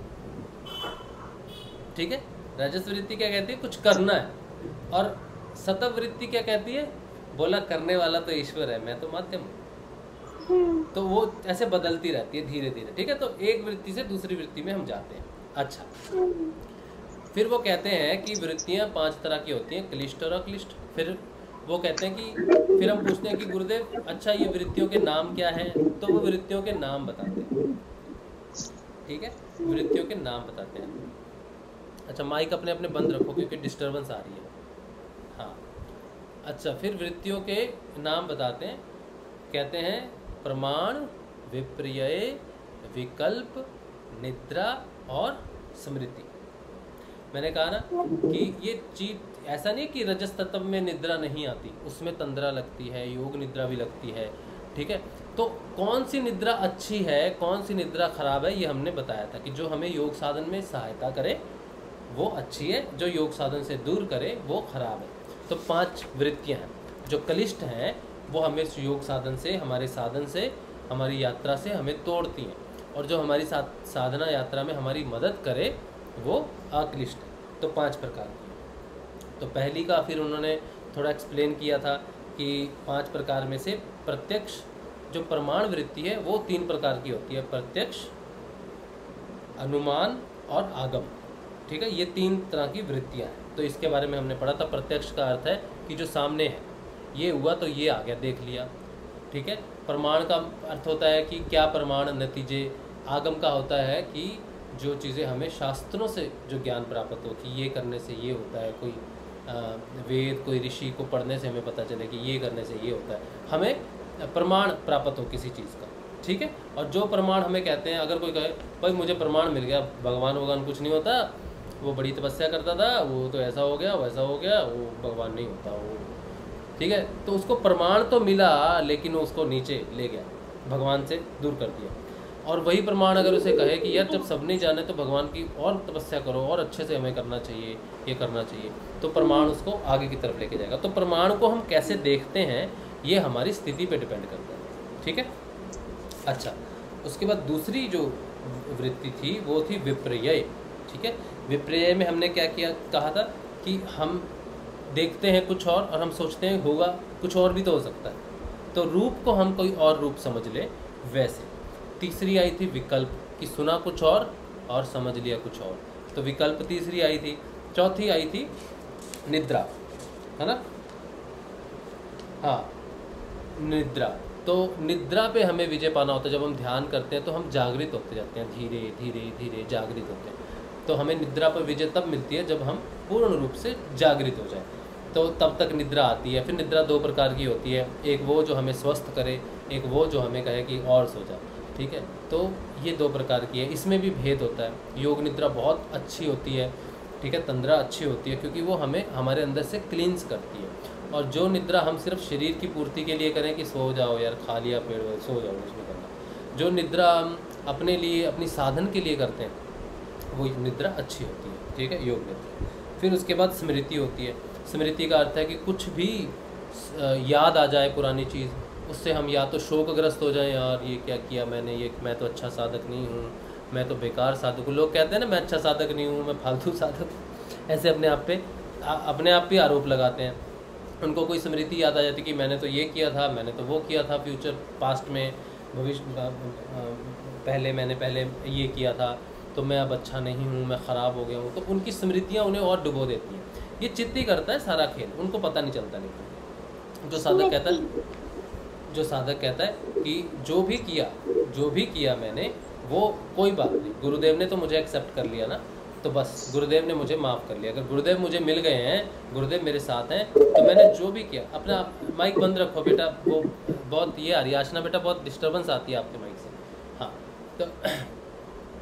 ठीक है, रजस वृत्ति क्या कहती है? कुछ करना है। और सतव वृत्ति क्या कहती है? बोला करने वाला तो ईश्वर है, मैं तो माध्यम हूँ। तो वो ऐसे बदलती रहती है धीरे धीरे। ठीक है, तो एक वृत्ति से दूसरी वृत्ति में हम जाते हैं। अच्छा, फिर वो कहते हैं कि वृत्तियां पांच तरह की होती हैं, क्लिष्ट और अक्लिष्ट। फिर वो कहते हैं कि फिर हम पूछते हैं कि गुरुदेव अच्छा ये वृत्तियों के नाम क्या हैं? तो वो वृत्तियों के नाम बताते हैं। ठीक है, वृत्तियों के नाम बताते हैं। अच्छा, माइक अपने अपने बंद रखो क्योंकि डिस्टर्बेंस आ रही है। हाँ, अच्छा, फिर वृत्तियों के नाम बताते हैं। कहते हैं प्रमाण, विपर्यय, विकल्प, निद्रा और स्मृति। मैंने कहा ना कि ये चीज ऐसा नहीं कि रजस तत्व में निद्रा नहीं आती, उसमें तंद्रा लगती है, योग निद्रा भी लगती है। ठीक है, तो कौन सी निद्रा अच्छी है, कौन सी निद्रा खराब है, ये हमने बताया था कि जो हमें योग साधन में सहायता करे वो अच्छी है, जो योग साधन से दूर करे वो खराब है। तो पांच वृत्तियां हैं। जो कलिष्ठ हैं वो हमें योग साधन से, हमारे साधन से, हमारी यात्रा से हमें तोड़ती हैं, और जो हमारी साधना यात्रा में हमारी मदद करे वो अक्लिष्ट है। तो पांच प्रकार की। तो पहली का फिर उन्होंने थोड़ा एक्सप्लेन किया था कि पांच प्रकार में से प्रत्यक्ष जो प्रमाण वृत्ति है वो तीन प्रकार की होती है, प्रत्यक्ष, अनुमान और आगम। ठीक है, ये तीन तरह की वृत्तियां हैं। तो इसके बारे में हमने पढ़ा था। प्रत्यक्ष का अर्थ है कि जो सामने है, ये हुआ तो ये आ गया, देख लिया। ठीक है, प्रमाण का अर्थ होता है कि क्या प्रमाण, नतीजे। आगम का होता है कि जो चीज़ें हमें शास्त्रों से जो ज्ञान प्राप्त हो कि ये करने से ये होता है, कोई आ, वेद, कोई ऋषि को पढ़ने से हमें पता चले कि ये करने से ये होता है, हमें प्रमाण प्राप्त हो किसी चीज़ का। ठीक है, और जो प्रमाण हमें कहते हैं, अगर कोई कहे भाई मुझे प्रमाण मिल गया, भगवान भगवान कुछ नहीं होता, वो बड़ी तपस्या करता था, वो तो ऐसा हो गया वैसा हो गया, वो भगवान नहीं होता वो। ठीक है, तो उसको प्रमाण तो मिला लेकिन उसको नीचे ले गया, भगवान से दूर कर दिया। और वही प्रमाण अगर उसे कहे कि यार जब सब नहीं जाने तो भगवान की और तपस्या करो, और अच्छे से हमें करना चाहिए, ये करना चाहिए, तो प्रमाण उसको आगे की तरफ लेके जाएगा। तो प्रमाण को हम कैसे देखते हैं ये हमारी स्थिति पे डिपेंड करता है। ठीक है, अच्छा, उसके बाद दूसरी जो वृत्ति थी वो थी विपर्यय। ठीक है, विपर्यय में हमने क्या किया, कहा था कि हम देखते हैं कुछ और और हम सोचते हैं होगा कुछ और भी तो हो सकता है, तो रूप को हम कोई और रूप समझ ले वैसे। तीसरी आई थी विकल्प, कि सुना कुछ और और समझ लिया कुछ और, तो विकल्प तीसरी आई थी। चौथी आई थी निद्रा, है ना। हाँ, निद्रा। तो निद्रा पे हमें विजय पाना होता है। जब हम ध्यान करते हैं तो हम जागृत होते जाते हैं, धीरे धीरे धीरे जागृत होते हैं। तो हमें निद्रा पर विजय तब मिलती है जब हम पूर्ण रूप से जागृत हो जाए, तो तब तक निद्रा आती है। फिर निद्रा दो प्रकार की होती है, एक वो जो हमें स्वस्थ करे, एक वो जो हमें कहे कि और सो जाए। ठीक है, तो ये दो प्रकार की है, इसमें भी भेद होता है। योग निद्रा बहुत अच्छी होती है, ठीक है, तंद्रा अच्छी होती है क्योंकि वो हमें हमारे अंदर से क्लींस करती है। और जो निद्रा हम सिर्फ शरीर की पूर्ति के लिए करें कि सो जाओ यार, खा लिया पेड़ सो जाओ, उसमें करना। जो निद्रा हम अपने लिए, अपनी साधन के लिए करते हैं, वो निद्रा अच्छी होती है। ठीक है, योग निद्रा। फिर उसके बाद स्मृति होती है। स्मृति का अर्थ है कि कुछ भी याद आ जाए पुरानी चीज़, उससे हम या तो शोकग्रस्त हो जाएं, यार ये क्या किया मैंने, ये मैं तो अच्छा साधक नहीं हूँ, मैं तो बेकार साधक हूँ। लोग कहते हैं ना मैं अच्छा साधक नहीं हूँ, मैं फालतू साधक, ऐसे अपने आप पे आ, अपने आप पे आरोप लगाते हैं। उनको कोई स्मृति याद आ जाती कि मैंने तो ये किया था, मैंने तो वो किया था, फ्यूचर पास्ट में, भविष्य पहले मैंने पहले ये किया था, तो मैं अब अच्छा नहीं हूँ, मैं ख़राब हो गया हूँ। तो उनकी स्मृतियाँ उन्हें और डुबो देती हैं। ये चित्त ही करता है सारा खेल, उनको पता नहीं चलता। नहीं, जो साधक कहता है जो साधक कहता है कि जो भी किया जो भी किया मैंने, वो कोई बात नहीं, गुरुदेव ने तो मुझे एक्सेप्ट कर लिया ना, तो बस गुरुदेव ने मुझे माफ़ कर लिया। अगर गुरुदेव मुझे मिल गए हैं, गुरुदेव मेरे साथ हैं, तो मैंने जो भी किया। अपना माइक बंद रखो बेटा, वो बहुत ये आ रही है आशना बेटा, बहुत डिस्टर्बेंस आती है आपके माइक से। हाँ, तो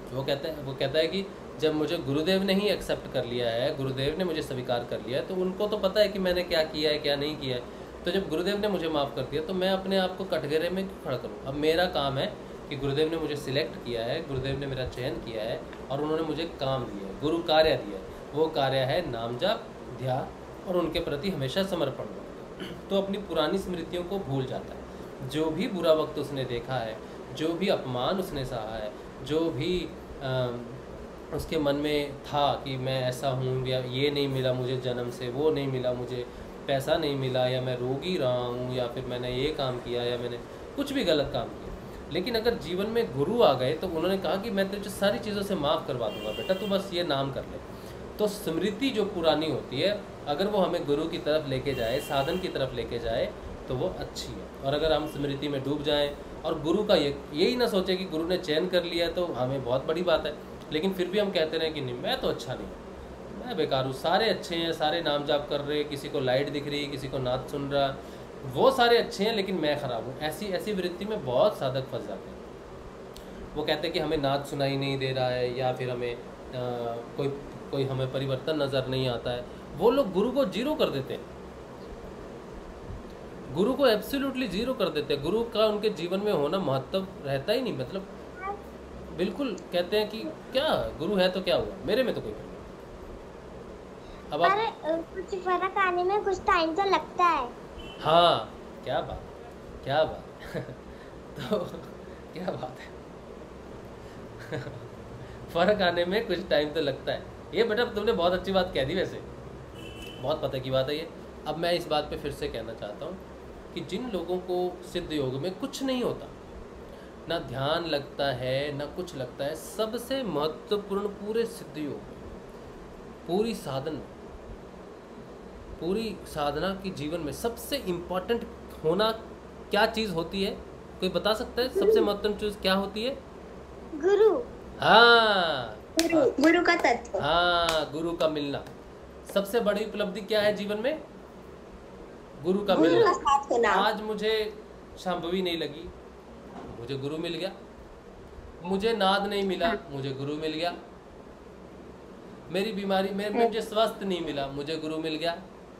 वो कहता है वो कहता है कि जब मुझे गुरुदेव ने ही एक्सेप्ट कर लिया है, गुरुदेव ने मुझे स्वीकार कर लिया है, तो उनको तो पता है कि मैंने क्या किया है क्या नहीं किया है। तो जब गुरुदेव ने मुझे माफ़ कर दिया तो मैं अपने आप को कटघरे में क्यों खड़ा करूँ। अब मेरा काम है कि गुरुदेव ने मुझे सिलेक्ट किया है, गुरुदेव ने मेरा चयन किया है और उन्होंने मुझे काम दिया है, गुरु कार्य दिया है। वो कार्य है नाम जाप, ध्यान और उनके प्रति हमेशा समर्पण। तो अपनी पुरानी स्मृतियों को भूल जाता है। जो भी बुरा वक्त उसने देखा है, जो भी अपमान उसने सहा है, जो भी आ, उसके मन में था कि मैं ऐसा हूँ या ये नहीं मिला मुझे जन्म से, वो नहीं मिला मुझे, पैसा नहीं मिला, या मैं रोगी रहा हूँ, या फिर मैंने ये काम किया, या मैंने कुछ भी गलत काम किया। लेकिन अगर जीवन में गुरु आ गए तो उन्होंने कहा कि मैं तुझे सारी चीज़ों से माफ़ करवा दूंगा बेटा, तू बस ये नाम कर ले। तो स्मृति जो पुरानी होती है, अगर वो हमें गुरु की तरफ लेके जाए, साधन की तरफ लेके जाए, तो वो अच्छी है। और अगर हम स्मृति में डूब जाएं और गुरु का ये यही ना सोचे कि गुरु ने चयन कर लिया तो हमें बहुत बड़ी बात है, लेकिन फिर भी हम कहते रहें कि नहीं मैं तो अच्छा नहीं हूँ, मैं बेकार हूँ, सारे अच्छे हैं, सारे नाम जाप कर रहे, किसी को लाइट दिख रही, किसी को नाच सुन रहा, वो सारे अच्छे हैं लेकिन मैं ख़राब हूँ। ऐसी ऐसी वृत्ति में बहुत साधक फंस जाते हैं। वो कहते हैं कि हमें नाच सुनाई नहीं दे रहा है, या फिर हमें आ, कोई कोई हमें परिवर्तन नज़र नहीं आता है। वो लोग गुरु को जीरो कर देते हैं, गुरु को एब्सोल्युटली जीरो कर देते हैं। गुरु का उनके जीवन में होना महत्व रहता ही नहीं। मतलब बिल्कुल कहते हैं कि क्या गुरु है तो क्या हुआ, मेरे में तो कोई नहीं। अब आप पर कुछ फर्क आने में कुछ टाइम तो लगता है। हाँ, क्या बात क्या बात तो क्या बात है फर्क आने में कुछ टाइम तो लगता है। ये बेटा तुमने बहुत अच्छी बात कह दी, वैसे बहुत पता की बात है ये। अब मैं इस बात पे फिर से कहना चाहता हूँ कि जिन लोगों को सिद्ध योग में कुछ नहीं होता, ना ध्यान लगता है ना कुछ लगता है, सबसे महत्वपूर्ण पूरे सिद्ध योग में, पूरी साधन पूरी साधना की जीवन में सबसे इम्पोर्टेंट होना क्या चीज़ होती है? कोई बता सकता है सबसे महत्वपूर्ण चीज़ क्या होती है? गुरु। हाँ, गुरु गुरु का तत्व। हाँ, गुरु का मिलना। सबसे बड़ी उपलब्धि क्या है जीवन में? गुरु का गुरु मिलना। का साथ होना। आज मुझे शांभवी नहीं लगी, मुझे गुरु मिल गया। मुझे नाद नहीं मिला, मुझे गुरु मिल गया। मेरी बीमारी मेरे मुझे स्वस्थ नहीं मिला, मुझे गुरु मिल गया।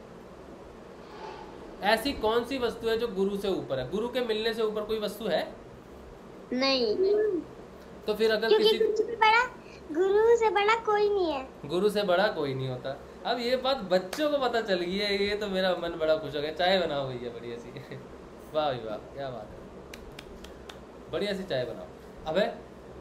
ऐसी कौन सी वस्तु है जो गुरु से ऊपर है? गुरु के मिलने से ऊपर कोई वस्तु है? नहीं। तो फिर अगर क्योंकि किसी कुछ भी बड़ा गुरु से बड़ा कोई नहीं है। गुरु से बड़ा कोई नहीं होता। अब ये बात बच्चों को पता चल गई है, ये तो मेरा मन बड़ा खुश हो गया। चाय बनाओ भैया बढ़िया सी वाह भाई वाह, क्या बात है, बढ़िया सी चाय बनाओ। अबे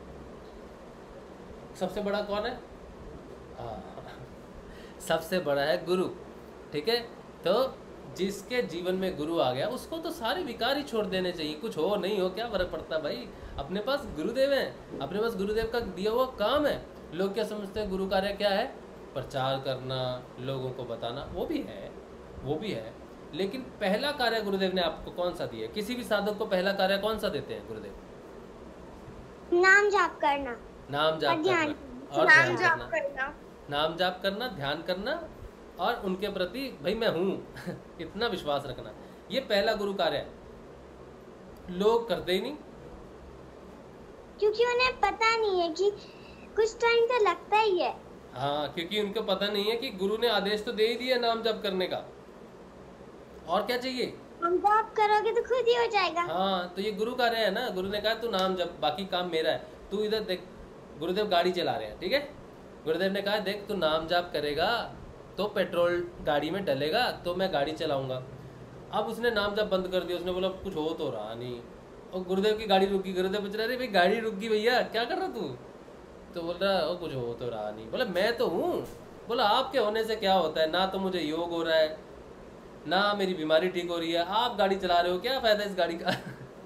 सबसे बड़ा कौन है? हाँ, सबसे बड़ा है गुरु। ठीक है, तो जिसके जीवन में गुरु आ गया उसको तो सारे विकार ही छोड़ देने चाहिए। कुछ हो नहीं हो क्या फर्क पड़ता भाई, अपने पास गुरुदेव हैं, अपने पास गुरुदेव का दिया हुआ काम है। लोग क्या समझते हैं गुरु कार्य क्या है? प्रचार करना, लोगों को बताना, वो भी है वो भी है लेकिन पहला कार्य गुरुदेव ने आपको कौन सा दिया? किसी भी साधक को पहला कार्य कौन सा देते हैं गुरुदेव? नाम जाप करना, नाम जाप और ध्यान करना और नाम ध्यान जाप करना। करना। नाम जाप करना, ध्यान करना और उनके प्रति भाई मैं हूँ इतना विश्वास रखना, ये पहला गुरु कार्य है। लोग करते ही नहीं, क्योंकि उन्हें पता नहीं है कि कुछ टाइम तो लगता ही है। हाँ, क्योंकि उनको पता नहीं है कि गुरु ने आदेश तो दे ही दिया नाम जप करने का, और क्या चाहिए? हम जाप करोगे तो खुद ही हो जाएगा। हाँ, तो ये गुरु कार्य है ना। गुरु ने कहा तू नाम जप, बाकी काम मेरा है, तू इधर देख। गुरुदेव गाड़ी चला रहे हैं, ठीक है, गुरुदेव ने कहा देख तू नाम जाप करेगा तो पेट्रोल गाड़ी में डलेगा तो मैं गाड़ी चलाऊंगा। अब उसने नाम जाप बंद कर दिया, उसने बोला कुछ हो तो रहा नहीं, और गुरुदेव की गाड़ी रुक गई। गुरुदेव पूछ रहे अरे भाई गाड़ी रुक गई भैया, क्या कर रहा तू? तो बोल रहा ओ कुछ हो तो रहा नहीं। बोला मैं तो हूँ। बोला आपके होने से क्या होता है? ना तो मुझे योग हो रहा है, ना मेरी बीमारी ठीक हो रही है, आप गाड़ी चला रहे हो, क्या फायदा इस गाड़ी का?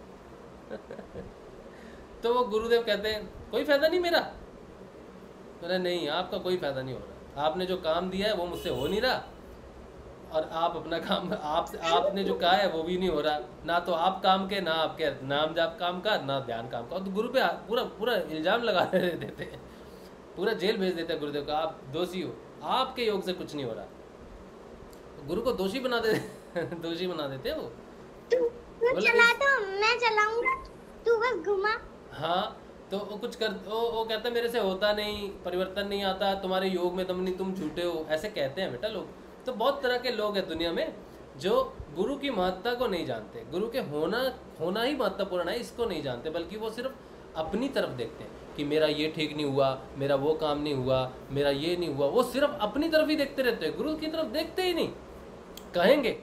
तो वो गुरुदेव कहते हैं कोई फायदा नहीं मेरा। बोला नहीं, आपका कोई फायदा नहीं हो रहा, आपने जो काम दिया है वो मुझसे हो नहीं रहा, और आप अपना काम आप आपने जो कहा है वो भी नहीं हो रहा। ना तो आप काम के, ना आपके नाम जाप काम का, ना ध्यान काम का। तो गुरु पे पूरा पूरा इल्जाम लगा देते हैं, पूरा जेल भेज देते हैं गुरुदेव का, आप दोषी हो, आपके योग से कुछ नहीं हो रहा। गुरु को दोषी बना देते दोषी बना देते हैं वो। तू तू चला तो मैं चलाऊंगा, तू बस घुमा। हाँ, तो वो कुछ कर वो, वो कहता है मेरे से होता नहीं, परिवर्तन नहीं आता, तुम्हारे योग में दम नहीं, तुम झूठे हो, ऐसे कहते हैं बेटा लोग। तो बहुत तरह के लोग हैं दुनिया में जो गुरु की महत्ता को नहीं जानते, गुरु के होना होना ही महत्वपूर्ण है इसको नहीं जानते, बल्कि वो सिर्फ अपनी तरफ देखते हैं कि मेरा ये ठीक नहीं हुआ, मेरा वो काम नहीं हुआ, मेरा ये नहीं हुआ, वो सिर्फ अपनी तरफ ही देखते रहते हैं, गुरु की तरफ देखते ही नहीं। कहेंगे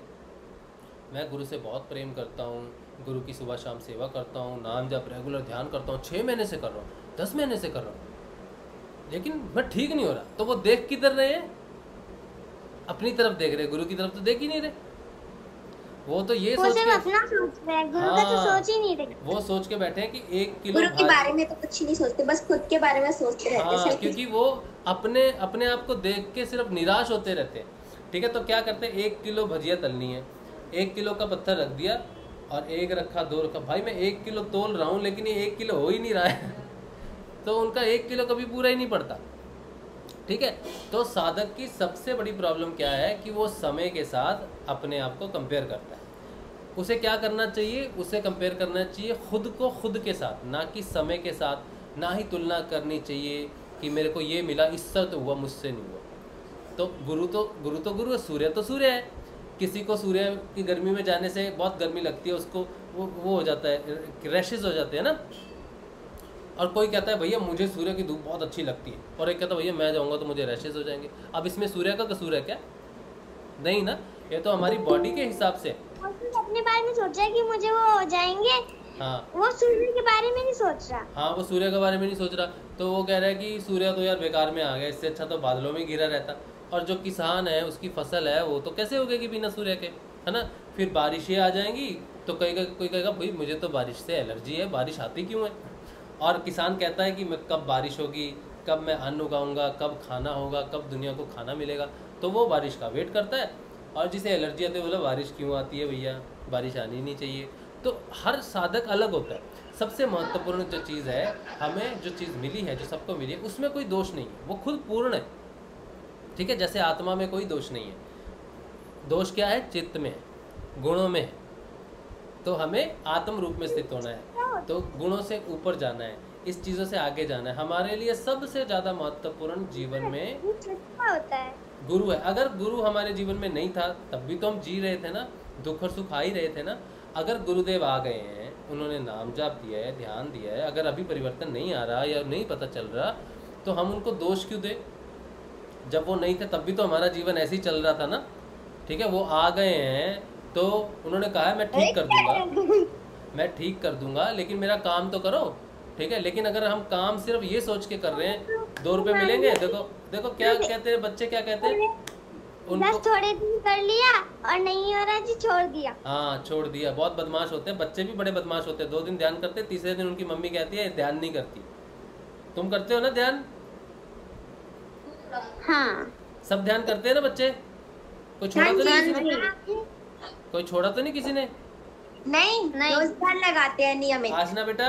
मैं गुरु से बहुत प्रेम करता हूँ, गुरु की सुबह शाम सेवा करता हूँ, नाम जप रेगुलर ध्यान करता हूँ, छः महीने से कर रहा हूँ, दस महीने से कर रहा हूँ, लेकिन मैं ठीक नहीं हो रहा। तो वो देख किधर रहे हैं? अपनी तरफ देख रहे, गुरु की तरफ तो देख ही नहीं रहे। वो तो ये वो सोच सिर्फ के अपना सोच रहे हैं, गुरु का तो हाँ, सोच ही नहीं रहे। वो सोच के बैठे हैं कि एक किलो गुरु के भात- बारे में तो कुछ नहीं सोचते, बस खुद के बारे में सोचते रहते हाँ, हैं। क्योंकि वो अपने अपने आप को देख के सिर्फ निराश होते रहते हैं। ठीक है, तो क्या करते हैं, एक किलो भजिया तलनी है, एक किलो का पत्थर रख दिया और एक रखा, दो रखा, भाई मैं एक किलो तोल रहा हूँ लेकिन ये एक किलो हो ही नहीं रहा है तो उनका एक किलो कभी पूरा ही नहीं पड़ता। ठीक है, तो साधक की सबसे बड़ी प्रॉब्लम क्या है कि वो समय के साथ अपने आप को कंपेयर करता है। उसे क्या करना चाहिए, उसे कंपेयर करना चाहिए खुद को खुद के साथ, ना कि समय के साथ। ना ही तुलना करनी चाहिए कि मेरे को ये मिला, इससे तो हुआ, मुझसे नहीं हुआ। तो गुरु तो गुरु तो गुरु है, सूर्य तो सूर्य है। किसी को सूर्य की गर्मी में जाने से बहुत गर्मी लगती है, उसको वो वो हो जाता है, रैशेज हो जाते हैं ना। और कोई कहता है भैया मुझे सूर्य की धूप बहुत अच्छी लगती है, और एक कहता है भैया मैं जाऊँगा तो मुझे रैशेज हो जाएंगे। अब इसमें सूर्य का कसूर है क्या? नहीं ना, ये तो हमारी बॉडी के हिसाब से। वो सिर्फ अपने बारे में सोच रहा है कि मुझे वो हो जाएंगे। हाँ, वो सूर्य के बारे में नहीं सोच रहा। हाँ, वो सूर्य के बारे में नहीं सोच रहा। तो वो कह रहा है कि सूर्य तो यार बेकार में आ गया, इससे अच्छा तो बादलों में गिरा रहता। और जो किसान है उसकी फसल है वो तो कैसे उगेगी बिना सूर्य के, है ना। फिर बारिशें आ जाएंगी तो कई कोई कहेगा भाई मुझे तो बारिश से एलर्जी है, बारिश आती क्यों है। और किसान कहता है कि मैं कब बारिश होगी, कब मैं अन्न उगाऊंगा, कब खाना होगा, कब दुनिया को खाना मिलेगा। तो वो बारिश का वेट करता है। और जिसे एलर्जी आती है बोला बारिश क्यों आती है भैया, बारिश आनी नहीं चाहिए। तो हर साधक अलग होता है। सबसे महत्वपूर्ण जो चीज़ है, हमें जो चीज़ मिली है, जो सबको मिली है, उसमें कोई दोष नहीं है, वो खुद पूर्ण है। ठीक है, जैसे आत्मा में कोई दोष नहीं है। दोष क्या है? चित्त में है, गुणों में है। तो हमें आत्म रूप में स्थित होना है, तो गुणों से ऊपर जाना है, इस चीज़ों से आगे जाना है। हमारे लिए सबसे ज़्यादा महत्वपूर्ण जीवन में होता है गुरु है। अगर गुरु हमारे जीवन में नहीं था तब भी तो हम जी रहे थे ना, दुख और सुख आ ही रहे थे ना। अगर गुरुदेव आ गए हैं, उन्होंने नाम जाप दिया है, ध्यान दिया है, अगर अभी परिवर्तन नहीं आ रहा या नहीं पता चल रहा तो हम उनको दोष क्यों दें? जब वो नहीं थे तब भी तो हमारा जीवन ऐसे ही चल रहा था ना। ठीक है, वो आ गए हैं तो उन्होंने कहा है मैं ठीक कर दूंगा, मैं ठीक कर दूंगा, लेकिन मेरा काम तो करो। ठीक है, लेकिन अगर हम काम सिर्फ ये सोच के कर रहे हैं दो रुपए मिलेंगे, देखो देखो क्या कहते हैं बच्चे, क्या कहते हैं उनको, बस थोड़े दिन कर लिया और नहीं हो रहा जी छोड़ दिया। हाँ छोड़ दिया। बहुत बदमाश होते हैं बच्चे, भी बड़े बदमाश होते हैं। दो दिन ध्यान करते, तीसरे दिन उनकी मम्मी कहती है ध्यान नहीं करती। तुम करते हो ना ध्यान? हाँ, सब ध्यान करते हैं ना बच्चे? कोई छोड़ा तो नहीं किसी ने? कोई छोड़ा तो नहीं किसी ने? नहीं, नहीं। रोज ध्यान लगाते हैं नियमित। आसना बेटा,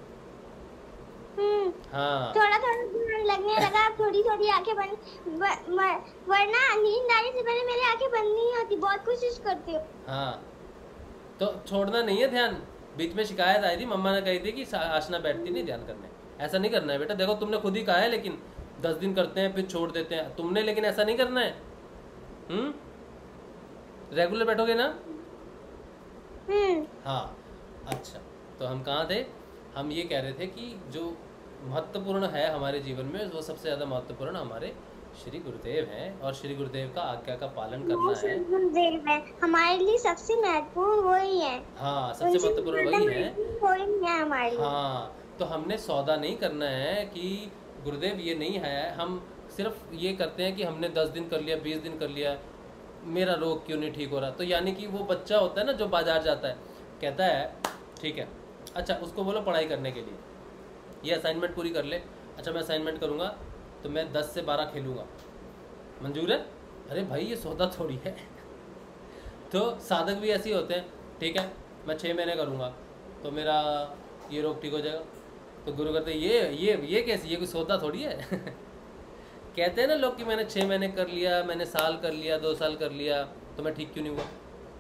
हम्म, हाँ थोड़ा थोड़ा ध्यान लगने लगा, थोड़ी थोड़ी आंखें बंद, व- व- वरना नींद आने से पहले मेरी आंखें बंद नहीं होती, बहुत कोशिश करती हूँ। हाँ, तो छोड़ना नहीं है ध्यान। बीच में शिकायत आई थी, मम्मा ने कही थी कि आसना बैठती नहीं ध्यान करने, ऐसा नहीं करना है बेटा। देखो तुमने खुद ही कहा है, लेकिन दस दिन करते हैं फिर छोड़ देते हैं तुमने, लेकिन ऐसा नहीं करना है। हम्म, रेगुलर बैठोगे ना? हम्म, हाँ, अच्छा, तो हम कहाँ थे? हम ये कह रहे थे कि जो महत्वपूर्ण है हमारे जीवन में, वो सबसे ज़्यादा महत्वपूर्ण हमारे श्री गुरुदेव हैं, और श्री गुरुदेव का आज्ञा का पालन करना है। गुरुदेव है हमारे लिए सबसे महत्वपूर्ण वही है। हाँ, सबसे महत्वपूर्ण वही है। वही है हमारे लिए। हाँ, तो हमने सौदा नहीं करना है कि गुरुदेव ये नहीं है। हम सिर्फ ये करते हैं कि हमने दस दिन कर लिया, बीस दिन कर लिया, मेरा रोग क्यों नहीं ठीक हो रहा। तो यानी कि वो बच्चा होता है ना जो बाजार जाता है, कहता है ठीक है, अच्छा उसको बोलो पढ़ाई करने के लिए, ये असाइनमेंट पूरी कर ले। अच्छा मैं असाइनमेंट करूँगा तो मैं दस से बारह खेलूँगा, मंजूर है? अरे भाई ये सौदा थोड़ी है तो साधक भी ऐसे ही होते हैं। ठीक है, मैं छः महीने करूँगा तो मेरा ये रोग ठीक हो जाएगा। तो गुरु कहते हैं ये ये ये कैसी, ये कोई सौदा थोड़ी है कहते हैं ना लोग कि मैंने छः महीने कर लिया, मैंने साल कर लिया, दो साल कर लिया, तो मैं ठीक क्यों नहीं हुआ,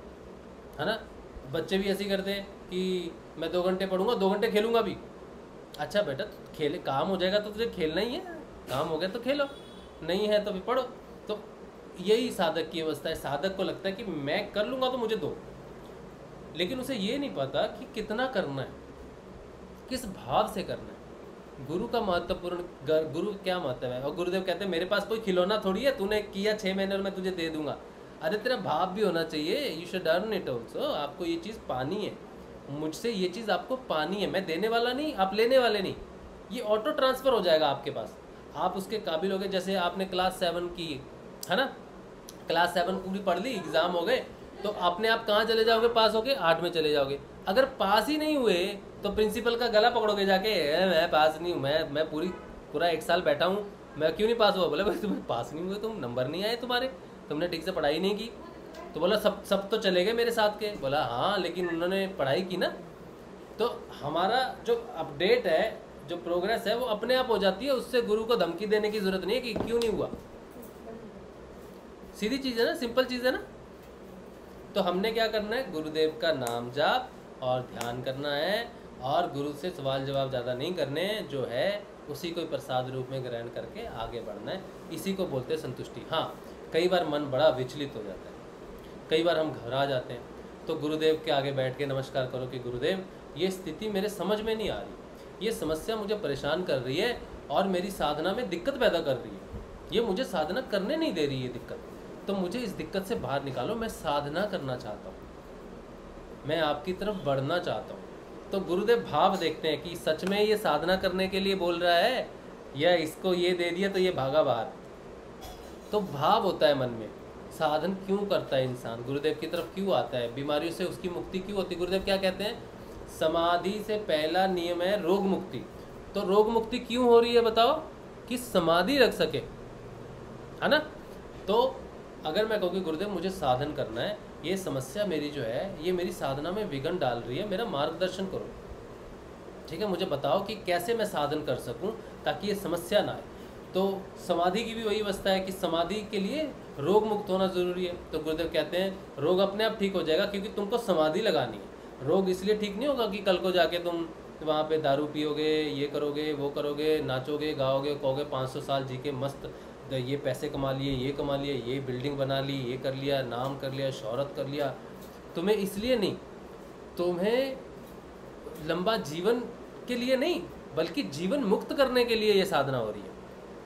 है ना। बच्चे भी ऐसे ही करते हैं कि मैं दो घंटे पढ़ूंगा, दो घंटे खेलूंगा भी। अच्छा बेटा तो खेले, काम हो जाएगा तो तुझे खेलना ही है, काम हो गया तो खेलो, नहीं है तो फिर पढ़ो। तो यही साधक की अवस्था है। साधक को लगता है कि मैं कर लूँगा तो मुझे दो, लेकिन उसे ये नहीं पता कि कितना करना है, किस भाव से करना है। गुरु का महत्वपूर्ण, गुरु क्या महत्व है। और गुरुदेव कहते हैं मेरे पास कोई खिलौना थोड़ी है, तूने किया छः महीने और मैं तुझे दे दूंगा। अरे तेरा भाव भी होना चाहिए, you should earn it also. आपको ये चीज़ पानी है, मुझसे ये चीज़ आपको पानी है। मैं देने वाला नहीं, आप लेने वाले नहीं, ये ऑटो ट्रांसफ़र हो जाएगा आपके पास। आप उसके काबिल हो गए। जैसे आपने क्लास सेवन की है ना, क्लास सेवन पूरी पढ़ ली, एग्ज़ाम हो गए, तो अपने आप कहाँ चले जाओगे, पास होके आठ में चले जाओगे। अगर पास ही नहीं हुए तो प्रिंसिपल का गला पकड़ोगे जाके, मैं पास नहीं हूँ, मैं मैं पूरी पूरा एक साल बैठा हूँ, मैं क्यों नहीं पास हुआ। बोले भाई तुम्हें पास नहीं हुए, तुम नंबर नहीं आए तुम्हारे, तुमने ठीक से पढ़ाई नहीं की। तो बोला सब सब तो चले गए मेरे साथ के। बोला हाँ, लेकिन उन्होंने पढ़ाई की ना। तो हमारा जो अपडेट है, जो प्रोग्रेस है, वो अपने आप हो जाती है। उससे गुरु को धमकी देने की जरूरत नहीं है कि क्यों नहीं हुआ। सीधी चीज़ है ना, सिंपल चीज़ है ना। तो हमने क्या करना है, गुरुदेव का नाम जाप और ध्यान करना है, और गुरु से सवाल जवाब ज़्यादा नहीं करने हैं, जो है उसी को प्रसाद रूप में ग्रहण करके आगे बढ़ना है। इसी को बोलते हैं संतुष्टि। हाँ, कई बार मन बड़ा विचलित हो जाता है, कई बार हम घबरा जाते हैं, तो गुरुदेव के आगे बैठ के नमस्कार करो कि गुरुदेव ये स्थिति मेरे समझ में नहीं आ रही, ये समस्या मुझे परेशान कर रही है और मेरी साधना में दिक्कत पैदा कर रही है, ये मुझे साधना करने नहीं दे रही है दिक्कत, तो मुझे इस दिक्कत से बाहर निकालो। मैं साधना करना चाहता हूँ, मैं आपकी तरफ बढ़ना चाहता हूँ। तो गुरुदेव भाव देखते हैं कि सच में ये साधना करने के लिए बोल रहा है या इसको ये दे दिया तो ये भागा बाहर। तो भाव होता है मन में, साधन क्यों करता है इंसान, गुरुदेव की तरफ क्यों आता है, बीमारियों से उसकी मुक्ति क्यों होती है। गुरुदेव क्या कहते हैं, समाधि से पहला नियम है रोग मुक्ति। तो रोग मुक्ति क्यों हो रही है बताओ, कि समाधि रख सके, है ना। तो अगर मैं कहूँ कि गुरुदेव मुझे साधन करना है, ये समस्या मेरी जो है ये मेरी साधना में विघ्न डाल रही है, मेरा मार्गदर्शन करो, ठीक है, मुझे बताओ कि कैसे मैं साधन कर सकूं ताकि ये समस्या ना आए। तो समाधि की भी वही अवस्था है कि समाधि के लिए रोग मुक्त होना ज़रूरी है। तो गुरुदेव कहते हैं रोग अपने आप ठीक हो जाएगा, क्योंकि तुमको समाधि लगानी है। रोग इसलिए ठीक नहीं होगा कि कल को जाके तुम वहाँ पे दारू पियोगे, ये करोगे, वो करोगे, नाचोगे, गाओगे, कहोगे पाँच सौ साल जी के मस्त, ये पैसे कमा लिए, ये कमा लिए, ये बिल्डिंग बना ली, ये कर लिया, नाम कर लिया, शोहरत कर लिया। तुम्हें इसलिए नहीं, तुम्हें लंबा जीवन के लिए नहीं, बल्कि जीवन मुक्त करने के लिए ये साधना हो रही है।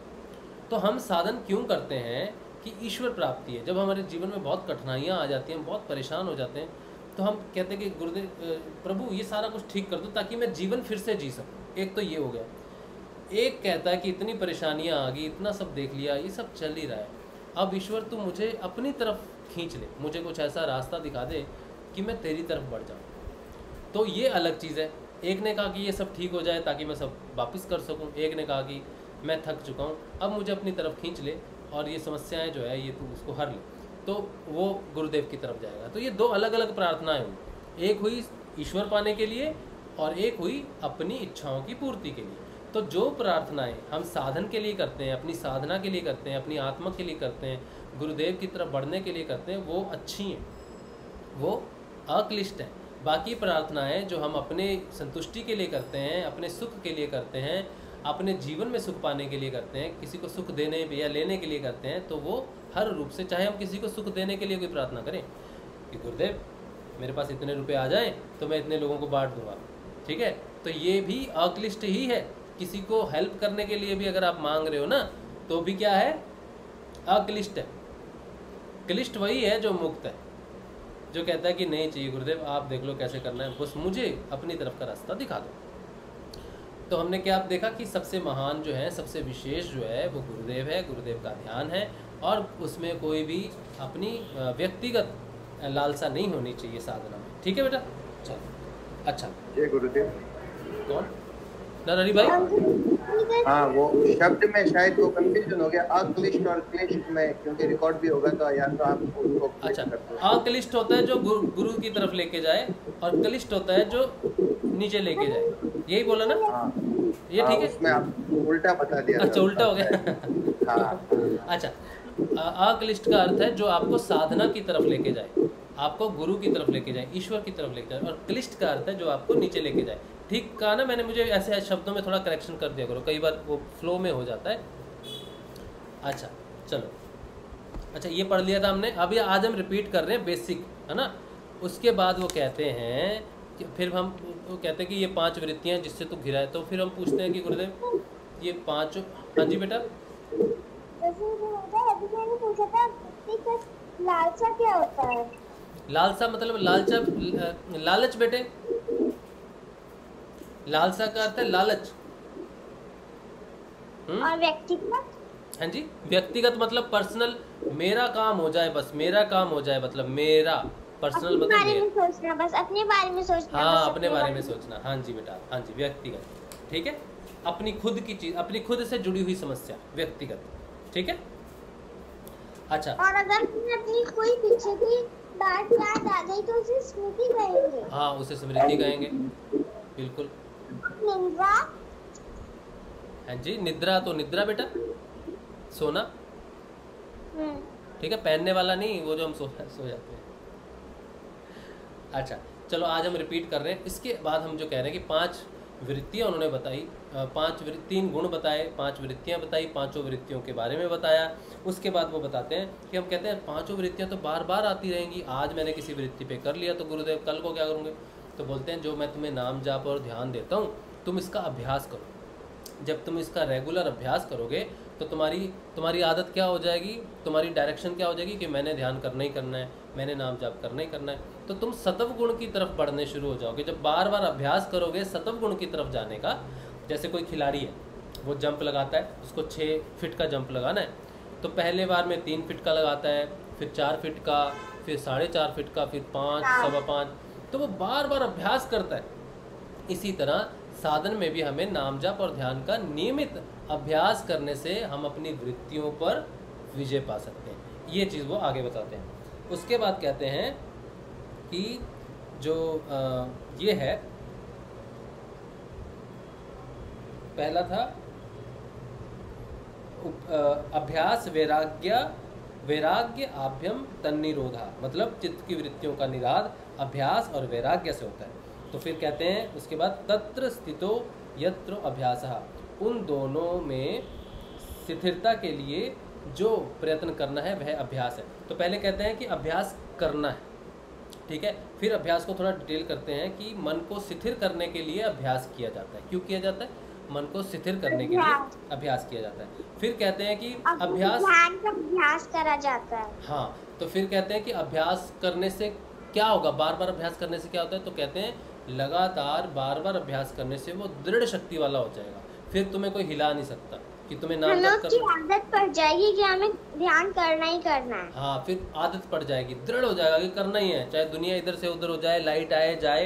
तो हम साधन क्यों करते हैं कि ईश्वर प्राप्ति है। जब हमारे जीवन में बहुत कठिनाइयाँ आ जाती हैं, हम बहुत परेशान हो जाते हैं, तो हम कहते हैं कि गुरुदेव प्रभु ये सारा कुछ ठीक कर दो ताकि मैं जीवन फिर से जी सकूँ। एक तो ये हो गया। एक कहता है कि इतनी परेशानियां आ गई, इतना सब देख लिया, ये सब चल ही रहा है, अब ईश्वर तू मुझे अपनी तरफ खींच ले, मुझे कुछ ऐसा रास्ता दिखा दे कि मैं तेरी तरफ बढ़ जाऊँ। तो ये अलग चीज़ है। एक ने कहा कि ये सब ठीक हो जाए ताकि मैं सब वापस कर सकूँ, एक ने कहा कि मैं थक चुका हूँ, अब मुझे अपनी तरफ खींच ले और ये समस्याएँ जो है ये तू उसको हर ले, तो वो गुरुदेव की तरफ जाएगा। तो ये दो अलग अलग प्रार्थनाएँ हुई, एक हुई ईश्वर पाने के लिए और एक हुई अपनी इच्छाओं की पूर्ति के लिए। तो जो प्रार्थनाएं हम साधन के लिए करते हैं, अपनी साधना के लिए करते हैं, अपनी आत्मा के लिए करते हैं, गुरुदेव की तरफ बढ़ने के लिए करते हैं, वो अच्छी हैं, वो अक्लिष्ट हैं। बाकी प्रार्थनाएं जो हम अपने संतुष्टि के लिए करते हैं, अपने सुख के लिए करते हैं, अपने जीवन में सुख पाने के लिए करते हैं, किसी को सुख देने या लेने के लिए करते हैं, तो वो हर रूप से, चाहे हम किसी को सुख देने के लिए कोई प्रार्थना करें कि गुरुदेव मेरे पास इतने रुपए आ जाएं तो मैं इतने लोगों को बांट दूंगा, ठीक है, तो ये भी अक्लिष्ट ही है। किसी को हेल्प करने के लिए भी अगर आप मांग रहे हो ना, तो भी क्या है, अक्लिष्ट है। क्लिष्ट वही है जो मुक्त है, जो कहता है कि नहीं चाहिए गुरुदेव, आप देख लो कैसे करना है, बस मुझे अपनी तरफ का रास्ता दिखा दो। तो हमने क्या देखा कि सबसे महान जो है, सबसे विशेष जो है वो गुरुदेव है, गुरुदेव का ध्यान है, और उसमें कोई भी अपनी व्यक्तिगत लालसा नहीं होनी चाहिए साधना में, ठीक है बेटा। चलो अच्छा, जय गुरुदेव। कौन नरहरि भाई? हाँ, वो शब्द में शायद वो कंफ्यूजन हो गया, अक्लिष्ट और क्लिष्ट में, क्योंकि रिकॉर्ड भी होगा तो या तो आप उसको अच्छा, अक्लिष्ट होता है जो गुरु, गुरु की तरफ लेके जाए, और क्लिष्ट होता है जो नीचे लेके जाए, यही बोला ना? हाँ, ये ठीक है, उसमें आप उल्टा बता दिया। अच्छा, उल्टा हो गया। हाँ, अच्छा, अक्लिष्ट का अर्थ है जो आपको साधना की तरफ लेके जाए, आपको गुरु की तरफ लेके जाए, ईश्वर की तरफ लेके जाए, और क्लिष्ट का अर्थ है जो आपको नीचे लेके जाए, ठीक कहा ना मैंने, मुझे ऐसे शब्दों में थोड़ा करेक्शन कर दिया करो, कई बार वो फ्लो में हो जाता है। अच्छा चलो, अच्छा ये पढ़ लिया था हमने। अभी आज हम रिपीट कर रहे हैं बेसिक, है ना। उसके बाद वो कहते हैं कि फिर हम वो कहते हैं कि ये पांच वृत्तियां जिससे तू घिरा है, तो फिर हम पूछते हैं कि गुरुदेव ये पांच, हाँ जी बेटा। अभी मैंने पूछा था व्यक्तिगत लालसा क्या होता है? लालसा मतलब लालचा, लालच बेटे, लालसा का अर्थ है लालच। हम्म और व्यक्तिगत? हाँ जी, व्यक्तिगत मतलब पर्सनल, मेरा काम हो जाए बस, मेरा काम हो जाए मतलब मेरा पर्सनल, अपने मतलब बारे में मेरा। सोचना, बस अपने बारे में सोचना। हाँ, बस अपने बारे में सोचना, हाँ जी बेटा, हाँ जी, व्यक्तिगत, ठीक है। अपनी खुद की चीज, अपनी खुद से जुड़ी हुई समस्या, व्यक्तिगत, ठीक है। अच्छा, और अगर हमें अपनी कोई पीछे की बात याद आ गई तो उसे स्मृति कहेंगे। हाँ उसे स्मृति कहेंगे, बिल्कुल। निद्रा? हाँ जी, निद्रा तो निद्रा बेटा, सोना, हम्म, ठीक है, पहनने वाला नहीं, वो जो हम सो सो जाते हैं। अच्छा चलो, आज हम रिपीट कर रहे हैं। इसके बाद हम जो कह रहे हैं कि पांच वृत्तियां उन्होंने बताई, पांच वृत्ति, तीन गुण बताए, पांच वृत्तियां बताई, पांचों वृत्तियों के बारे में बताया। उसके बाद वो बताते हैं कि हम कहते हैं पांचों वृत्तियां तो बार बार आती रहेंगी, आज मैंने किसी वृत्ति पे कर लिया तो गुरुदेव कल को क्या करूँगे? तो बोलते हैं जो मैं तुम्हें नाम जाप और ध्यान देता हूँ, तुम इसका अभ्यास करो। जब तुम इसका रेगुलर अभ्यास करोगे तो तुम्हारी तुम्हारी आदत क्या हो जाएगी, तुम्हारी डायरेक्शन क्या हो जाएगी कि मैंने ध्यान करना ही करना है, मैंने नाम जाप करना ही करना है। तो तुम सतव गुण की तरफ बढ़ने शुरू हो जाओगे जब बार बार अभ्यास करोगे सतव गुण की तरफ जाने का। जैसे कोई खिलाड़ी है, वो जंप लगाता है, उसको छः फिट का जंप लगाना है, तो पहले बार में तीन फिट का लगाता है, फिर चार फिट का, फिर साढ़े चार फिट का, फिर पाँच, सवा पाँच, तो वो बार बार अभ्यास करता है। इसी तरह साधन में भी हमें नाम जाप और ध्यान का नियमित अभ्यास करने से हम अपनी वृत्तियों पर विजय पा सकते हैं। ये चीज़ वो आगे बताते हैं। उसके बाद कहते हैं कि जो आ, ये है, पहला था अभ्यास वैराग्य, वैराग्य आभ्यम तन्निरोधा, मतलब चित्त की वृत्तियों का निराध अभ्यास और वैराग्य से होता है। तो फिर कहते हैं उसके बाद तत्र स्थितो यत्र अभ्यासः, उन दोनों में स्थिरता के लिए जो प्रयत्न करना है वह अभ्यास है। तो पहले कहते हैं कि अभ्यास करना है, ठीक है। फिर अभ्यास को थोड़ा डिटेल करते हैं कि मन को शिथिर करने के लिए अभ्यास किया जाता है। क्यों किया जाता है? मन को शिथिर करने के लिए अभ्यास किया जाता है। फिर कहते हैं कि अभ्यास, ध्यान का अभ्यास करा जाता है। हाँ, तो फिर कहते हैं कि अभ्यास करने से क्या होगा, बार बार अभ्यास करने से क्या होता है? तो कहते हैं लगातार बार बार अभ्यास करने से वो दृढ़ शक्ति वाला हो जाएगा। फिर तुम्हें कोई हिला नहीं सकता कि तुम्हें नाम जप की आदत पड़ जाएगी कि हमें ध्यान करना ही करना है। हाँ, फिर आदत पड़ जाएगी, दृढ़ हो जाएगा कि करना ही है, चाहे दुनिया इधर से उधर हो जाए, लाइट आए जाए,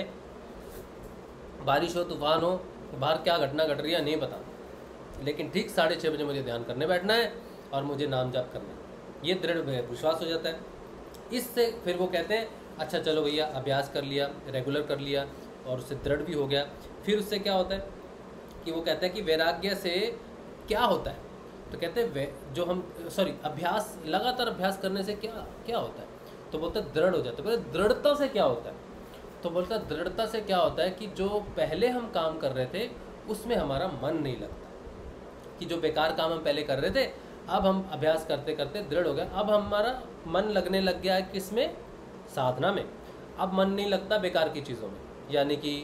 बारिश हो, तूफान हो, बाहर क्या घटना घट रही है नहीं पता, लेकिन ठीक साढ़े छः बजे मुझे ध्यान करने बैठना है और मुझे नाम जाप करना है। ये दृढ़ विश्वास हो जाता है। इससे फिर वो कहते हैं अच्छा चलो भैया अभ्यास कर लिया, रेगुलर कर लिया और उससे दृढ़ भी हो गया। फिर उससे क्या होता है कि वो कहते हैं कि वैराग्य से क्या होता है? तो कहते हैं वे जो हम सॉरी अभ्यास, लगातार अभ्यास करने से क्या क्या होता है? तो बोलते हैं दृढ़ हो जाता है। बोलते दृढ़ता से क्या होता है? तो बोलता है दृढ़ता से क्या होता है कि जो पहले हम काम कर रहे थे उसमें हमारा मन नहीं लगता, कि जो बेकार काम हम पहले कर रहे थे अब हम अभ्यास करते करते दृढ़ हो गए, अब हमारा मन लगने लग गया है किसमें? साधना में। अब मन नहीं लगता बेकार की चीज़ों में, यानी कि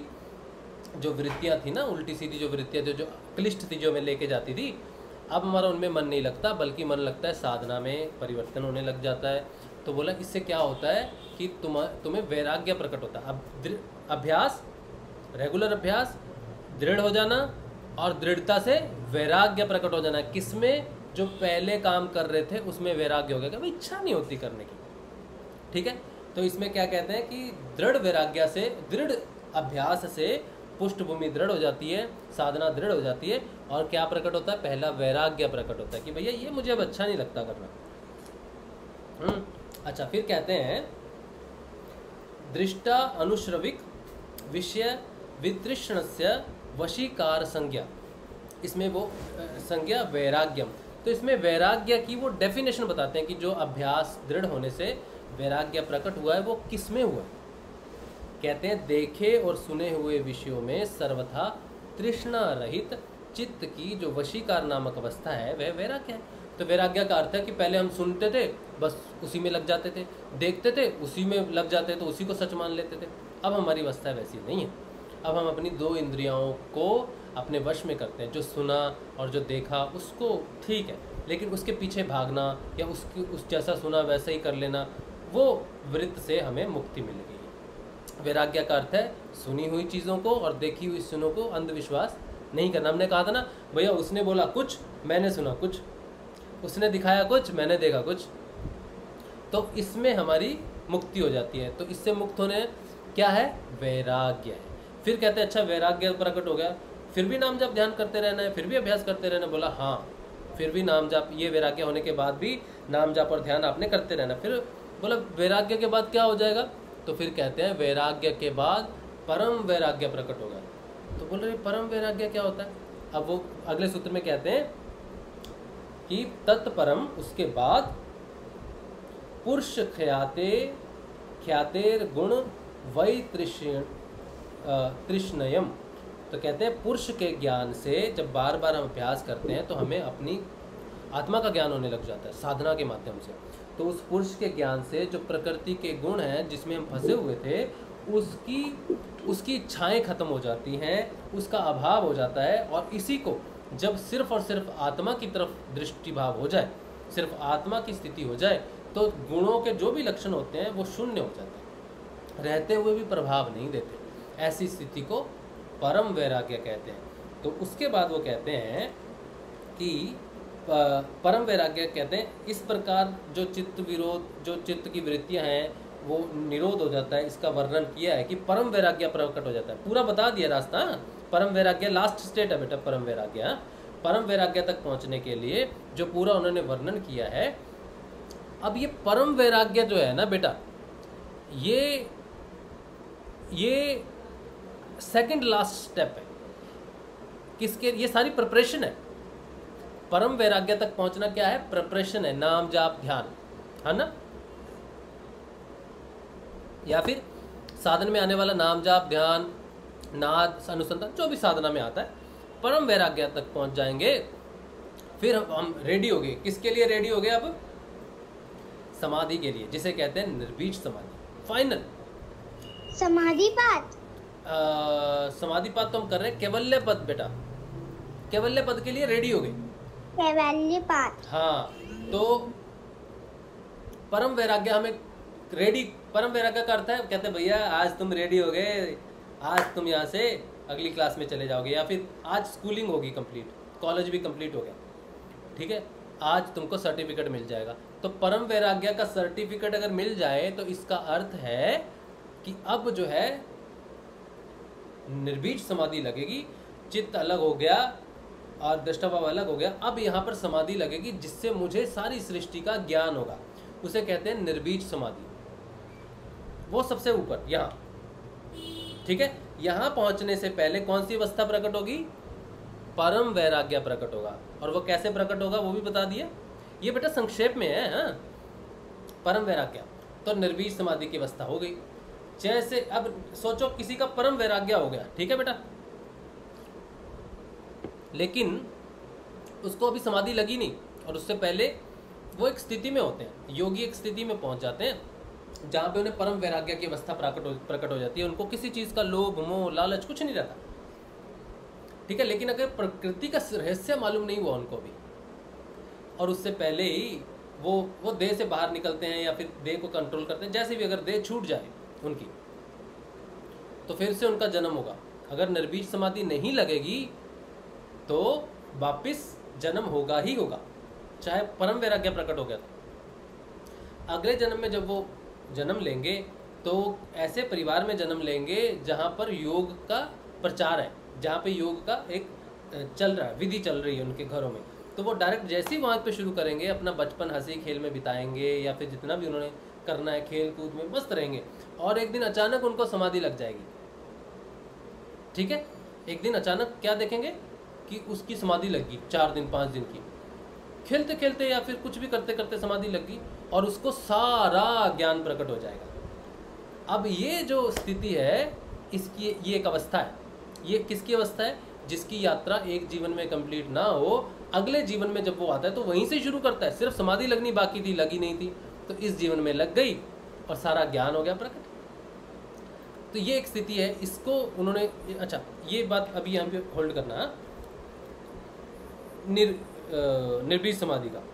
जो वृत्तियाँ थी ना, उल्टी सीधी जो वृत्तियाँ जो जो क्लिष्ट थी, जो मैं लेके जाती थी, अब हमारा उनमें मन नहीं लगता, बल्कि मन लगता है साधना में, परिवर्तन होने लग जाता है। तो बोला इससे क्या होता है कि तुम तुम्हें वैराग्य प्रकट होता है। अब अभ्यास, रेगुलर अभ्यास, दृढ़ हो जाना और दृढ़ता से वैराग्य प्रकट हो जाना। किसमें? जो पहले काम कर रहे थे उसमें वैराग्य हो गया, कभी इच्छा नहीं होती करने की, ठीक है। तो इसमें क्या कहते हैं कि दृढ़ वैराग्य से, दृढ़ अभ्यास से पृष्ठभूमि दृढ़ हो जाती है, साधना दृढ़ हो जाती है, और क्या प्रकट होता है? पहला वैराग्य प्रकट होता है कि भैया ये मुझे अब अच्छा नहीं लगता करना। हम्म अच्छा, फिर कहते हैं दृष्टा अनुश्रविक विषय वितृष्णस्य वशीकार संज्ञा, इसमें वो संज्ञा वैराग्यम। तो इसमें वैराग्य की वो डेफिनेशन बताते हैं कि जो अभ्यास दृढ़ होने से वैराग्य प्रकट हुआ है वो किस में हुआ। कहते हैं देखे और सुने हुए विषयों में सर्वथा तृष्णा रहित चित्त की जो वशीकार नामक अवस्था है वह वैराग्य है। तो वैराग्य का अर्थ है कि पहले हम सुनते थे बस उसी में लग जाते थे, देखते थे उसी में लग जाते तो उसी को सच मान लेते थे। अब हमारी अवस्था वैसी नहीं है। अब हम अपनी दो इंद्रियों को अपने वश में करते हैं। जो सुना और जो देखा उसको ठीक है, लेकिन उसके पीछे भागना या उसकी उस जैसा सुना वैसा ही कर लेना, वो वृत्त से हमें मुक्ति मिल गई। वैराग्य का अर्थ है सुनी हुई चीज़ों को और देखी हुई सुनों को अंधविश्वास नहीं करना। हमने कहा था ना भैया, उसने बोला कुछ मैंने सुना कुछ, उसने दिखाया कुछ मैंने देखा कुछ, तो इसमें हमारी मुक्ति हो जाती है। तो इससे मुक्त होने क्या है? वैराग्य है। फिर कहते हैं अच्छा वैराग्य प्रकट हो गया, फिर भी नाम जाप ध्यान करते रहना है, फिर भी अभ्यास करते रहना। बोला हाँ, फिर भी नाम जाप, ये वैराग्य होने के बाद भी नाम जाप और ध्यान आपने करते रहना। फिर बोला वैराग्य के बाद क्या हो जाएगा? तो फिर कहते हैं वैराग्य के बाद परम वैराग्य प्रकट होगा। तो बोल रहे परम वैराग्य क्या होता है? अब वो अगले सूत्र में कहते हैं कि तत्परम, उसके बाद पुरुष ख्याते ख्यातेर गुण वै तृष्ण तृष्णयम। तो कहते हैं पुरुष के ज्ञान से जब बार बार हम अभ्यास करते हैं तो हमें अपनी आत्मा का ज्ञान होने लग जाता है साधना के माध्यम से। तो उस पुरुष के ज्ञान से जो प्रकृति के गुण हैं जिसमें हम फंसे हुए थे, उसकी उसकी इच्छाएं खत्म हो जाती हैं, उसका अभाव हो जाता है। और इसी को जब सिर्फ और सिर्फ आत्मा की तरफ दृष्टिभाव हो जाए, सिर्फ आत्मा की स्थिति हो जाए, तो गुणों के जो भी लक्षण होते हैं वो शून्य हो जाते हैं, रहते हुए भी प्रभाव नहीं देते। ऐसी स्थिति को परम वैराग्य कहते हैं। तो उसके बाद वो कहते हैं कि परम वैराग्य कहते हैं इस प्रकार जो चित्त विरोध, जो चित्त की वृत्तियां हैं वो निरोध हो जाता है। इसका वर्णन किया है कि परम वैराग्य प्रकट हो जाता है। पूरा बता दिया रास्ता। परम वैराग्य लास्ट स्टेट है बेटा, परम वैराग्य। परम वैराग्य तक पहुंचने के लिए जो पूरा उन्होंने वर्णन किया है। अब ये परम वैराग्य जो है ना बेटा, ये ये सेकंड लास्ट स्टेप है। किसके? ये सारी प्रिपरेशन है। परम वैराग्य तक पहुंचना क्या है? प्रिपरेशन है, नाम जाप ध्यान, है ना? या फिर साधन में आने वाला नाम जाप ध्यान, नाद, अनुसंधान, जो भी साधना में आता है। परम वैराग्य तक पहुंच जाएंगे, फिर हम रेडी हो गए। किसके लिए रेडी हो गए? अब समाधि के लिए, जिसे कहते हैं निर्बीज समाधि। फाइनल समाधि पाठ, समाधि पाठ तो हम कर रहे हैं कैवल्य पद बेटा। कैवल्य पद के लिए रेडी हो गए। कैवल्य पाठ, हाँ। तो परम वैराग्य हमें रेडी, परम वैराग्य का अर्थ है कहते हैं भैया आज तुम रेडी हो गए, आज तुम यहाँ से अगली क्लास में चले जाओगे, या फिर आज स्कूलिंग होगी कंप्लीट, कॉलेज भी कंप्लीट हो गया, ठीक है, आज तुमको सर्टिफिकेट मिल जाएगा। तो परम वैराग्य का सर्टिफिकेट अगर मिल जाए तो इसका अर्थ है कि अब जो है निर्बीज समाधि लगेगी, चित्त अलग हो गया और दृष्टाभाव अलग हो गया। अब यहाँ पर समाधि लगेगी जिससे मुझे सारी सृष्टि का ज्ञान होगा, उसे कहते हैं निर्बीज समाधि। वो सबसे ऊपर यहाँ, ठीक है। यहाँ पहुँचने से पहले कौन सी अवस्था प्रकट होगी? परम वैराग्य प्रकट होगा। और वो कैसे प्रकट होगा वो भी बता दिया। ये बेटा संक्षेप में है। हाँ, परम वैराग्य तो निर्बीज समाधि की अवस्था हो गई। जैसे अब सोचो किसी का परम वैराग्य हो गया, ठीक है बेटा, लेकिन उसको अभी समाधि लगी नहीं, और उससे पहले वो एक स्थिति में होते हैं, योगी एक स्थिति में पहुंच जाते हैं जहाँ पे उन्हें परम वैराग्य की अवस्था प्रकट हो प्रकट हो जाती है। उनको किसी चीज़ का लोभ, मोह, लालच कुछ नहीं रहता, ठीक है। लेकिन अगर प्रकृति का रहस्य मालूम नहीं हुआ उनको भी, और उससे पहले ही वो वो देह से बाहर निकलते हैं या फिर देह को कंट्रोल करते हैं, जैसे भी अगर देह छूट जाए उनकी, तो फिर से उनका जन्म होगा। अगर निर्बीज समाधि नहीं लगेगी तो वापिस जन्म होगा ही होगा, चाहे परम वैराग्य प्रकट हो गया तो। अगले जन्म में जब वो जन्म लेंगे तो ऐसे परिवार में जन्म लेंगे जहाँ पर योग का प्रचार है, जहाँ पे योग का एक चल रहा है, विधि चल रही है उनके घरों में। तो वो डायरेक्ट जैसे ही वहाँ पे शुरू करेंगे, अपना बचपन हंसी खेल में बिताएंगे या फिर जितना भी उन्होंने करना है, खेल कूद में मस्त रहेंगे। और एक दिन अचानक उनको समाधि लग जाएगी, ठीक है। एक दिन अचानक क्या देखेंगे कि उसकी समाधि लगी, चार दिन पाँच दिन की, खेलते खेलते या फिर कुछ भी करते करते समाधि लगी और उसको सारा ज्ञान प्रकट हो जाएगा। अब ये जो स्थिति है, इसकी ये एक अवस्था है। ये किसकी अवस्था है? जिसकी यात्रा एक जीवन में कंप्लीट ना हो, अगले जीवन में जब वो आता है तो वहीं से शुरू करता है। सिर्फ समाधि लगनी बाकी थी, लगी नहीं थी, तो इस जीवन में लग गई और सारा ज्ञान हो गया प्रकट। तो ये एक स्थिति है, इसको उन्होंने, अच्छा ये बात अभी यहाँ पे होल्ड करना, निर निर्बीज समाधि का।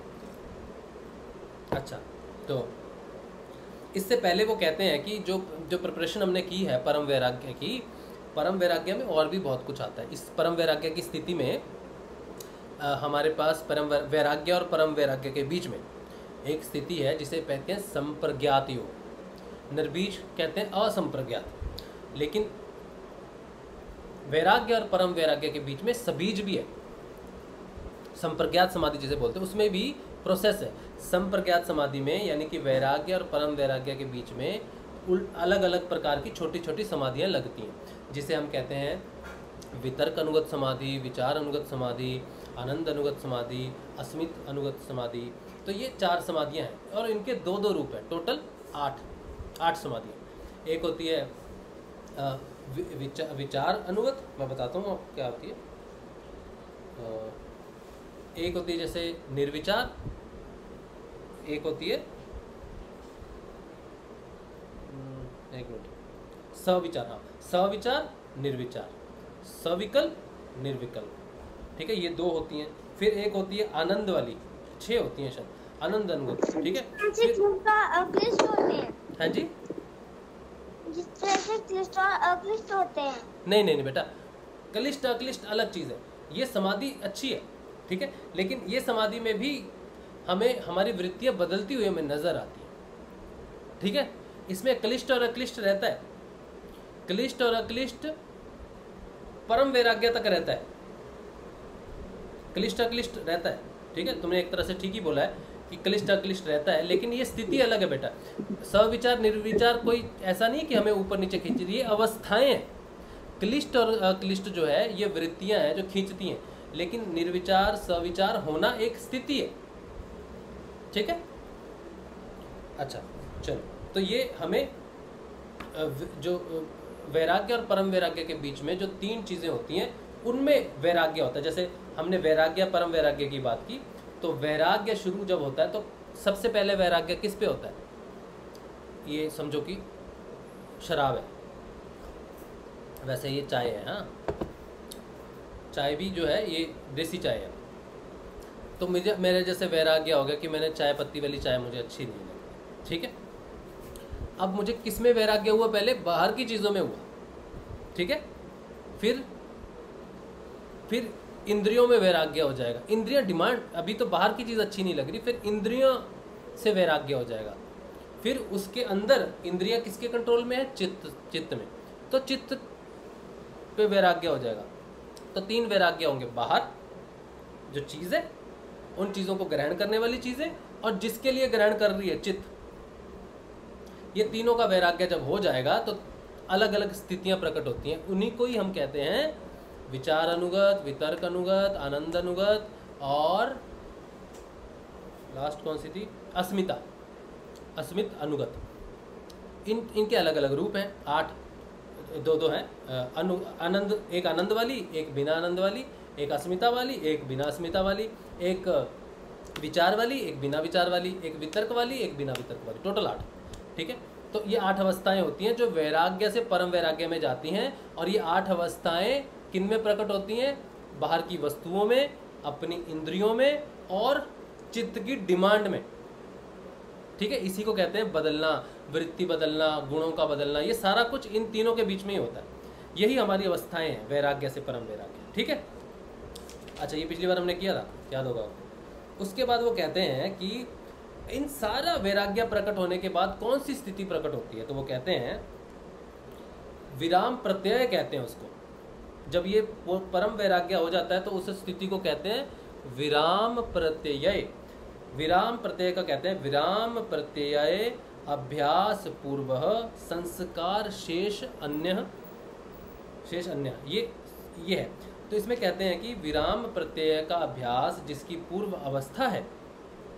अच्छा, तो इससे पहले वो कहते हैं कि जो जो प्रिपरेशन हमने की है परम वैराग्य की, परम वैराग्य में और भी बहुत कुछ आता है। इस परम वैराग्य की स्थिति में आ, हमारे पास परम वैराग्य और परम वैराग्य के बीच में एक स्थिति है जिसे कहते हैं संप्रज्ञात योग। निर्बीज कहते हैं असंप्रज्ञात, लेकिन वैराग्य और परम वैराग्य के बीच में सबीज भी है। संप्रज्ञात समाधि जिसे बोलते हैं, उसमें भी प्रोसेस है। संप्रज्ञात समाधि में यानी कि वैराग्य और परम वैराग्य के बीच में अलग अलग प्रकार की छोटी छोटी समाधियाँ लगती हैं, जिसे हम कहते हैं वितर्क अनुगत समाधि, विचार अनुगत समाधि, आनंद अनुगत समाधि, अस्मित अनुगत समाधि। तो ये चार समाधियाँ हैं और इनके दो दो रूप हैं, टोटल आठ आठ समाधियाँ। एक होती है आ, विचा, विचार अनुगत, मैं बताता हूँ क्या होती है। आ, एक होती है जैसे निर्विचार, एक होती है एक मिनट सविचार, हाँ सविचार निर्विचार, सविकल्प निर्विकल्प, ठीक है, ये दो होती हैं। फिर एक होती है आनंद वाली, छह होती हैं शब्द, आनंद अनुगत, ठीक है। क्लिष्ट होते हैं। हाँ जी, जिस तरह से क्लिष्ट और अक्लिष्ट होते हैं। नहीं नहीं नहीं बेटा, क्लिष्ट अक्लिष्ट अलग चीज़ है। ये समाधि अच्छी है, ठीक है, लेकिन ये समाधि में भी हमें हमारी वृत्तियाँ बदलती हुई हमें नजर आती है, ठीक है। इसमें क्लिष्ट और अक्लिष्ट रहता है, क्लिष्ट और अक्लिष्ट परम वैराग्य तक रहता है, क्लिष्ट अक्लिष्ट रहता है, ठीक है। तुमने एक तरह से ठीक ही बोला है कि क्लिष्ट अक्लिष्ट रहता है, लेकिन ये स्थिति अलग है बेटा। सविचार निर्विचार कोई ऐसा नहीं कि हमें ऊपर नीचे खींच रही है, अवस्थाएं हैं। क्लिष्ट और अक्लिष्ट जो है ये वृत्तियां हैं जो खींचती हैं, लेकिन निर्विचार सविचार होना एक स्थिति है, ठीक है। अच्छा चलो, तो ये हमें जो वैराग्य और परम वैराग्य के बीच में जो तीन चीज़ें होती हैं उनमें वैराग्य होता है। जैसे हमने वैराग्य परम वैराग्य की बात की, तो वैराग्य शुरू जब होता है तो सबसे पहले वैराग्य किस पे होता है? ये समझो कि शराब है, वैसे ये चाय है, हाँ चाय भी जो है ये देसी चाय है। तो मुझे मेरे जैसे वैराग्य हो गया कि मैंने चाय पत्ती वाली चाय मुझे अच्छी नहीं लगती, ठीक है। अब मुझे किस में वैराग्य हुआ? पहले बाहर की चीज़ों में हुआ, ठीक है। फिर फिर इंद्रियों में वैराग्य हो जाएगा। इंद्रियां डिमांड, अभी तो बाहर की चीज़ अच्छी नहीं लग रही, फिर इंद्रियों से वैराग्य हो जाएगा। फिर उसके अंदर इंद्रियां किसके कंट्रोल में है? चित्त, चित्त में, तो चित्त पे वैराग्य हो जाएगा। तो तीन वैराग्य होंगे, बाहर जो चीज़ है, उन चीज़ों को ग्रहण करने वाली चीज़ें, और जिसके लिए ग्रहण कर रही है चित्त। ये तीनों का वैराग्य जब हो जाएगा तो अलग अलग स्थितियां प्रकट होती हैं। उन्हीं को ही हम कहते हैं विचार अनुगत, वितर्क अनुगत, आनंद अनुगत, और लास्ट कौन सी थी? अस्मिता, अस्मित अनुगत। इन इनके अलग अलग रूप हैं, आठ, दो दो हैं। अनु आनंद, एक आनंद वाली, एक बिना आनंद वाली, एक अस्मिता वाली, एक बिना अस्मिता वाली, एक विचार वाली, एक बिना विचार वाली, एक वितर्क वाली, एक बिना वितर्क वाली, टोटल आठ, ठीक है। तो ये आठ अवस्थाएं होती हैं जो वैराग्य से परम वैराग्य में जाती हैं, और ये आठ अवस्थाएं किन में प्रकट होती हैं? बाहर की वस्तुओं में, अपनी इंद्रियों में, और चित्त की डिमांड में, ठीक है। इसी को कहते हैं बदलना, वृत्ति बदलना, गुणों का बदलना, ये सारा कुछ इन तीनों के बीच में ही होता है। यही हमारी अवस्थाएं हैं वैराग्य से परम वैराग्य, ठीक है। अच्छा, ये पिछली बार हमने किया था, याद होगा आपको। उसके बाद वो कहते हैं कि इन सारा वैराग्य प्रकट होने के बाद कौन सी स्थिति प्रकट होती है? तो वो कहते हैं विराम प्रत्यय कहते हैं उसको। जब ये परम वैराग्य हो जाता है तो उस स्थिति को कहते हैं विराम प्रत्यय। विराम प्रत्यय का कहते हैं विराम प्रत्यय अभ्यास पूर्व संस्कार शेष अन्य, शेष अन्य, ये ये है। तो इसमें कहते हैं कि विराम प्रत्यय का अभ्यास जिसकी पूर्व अवस्था है,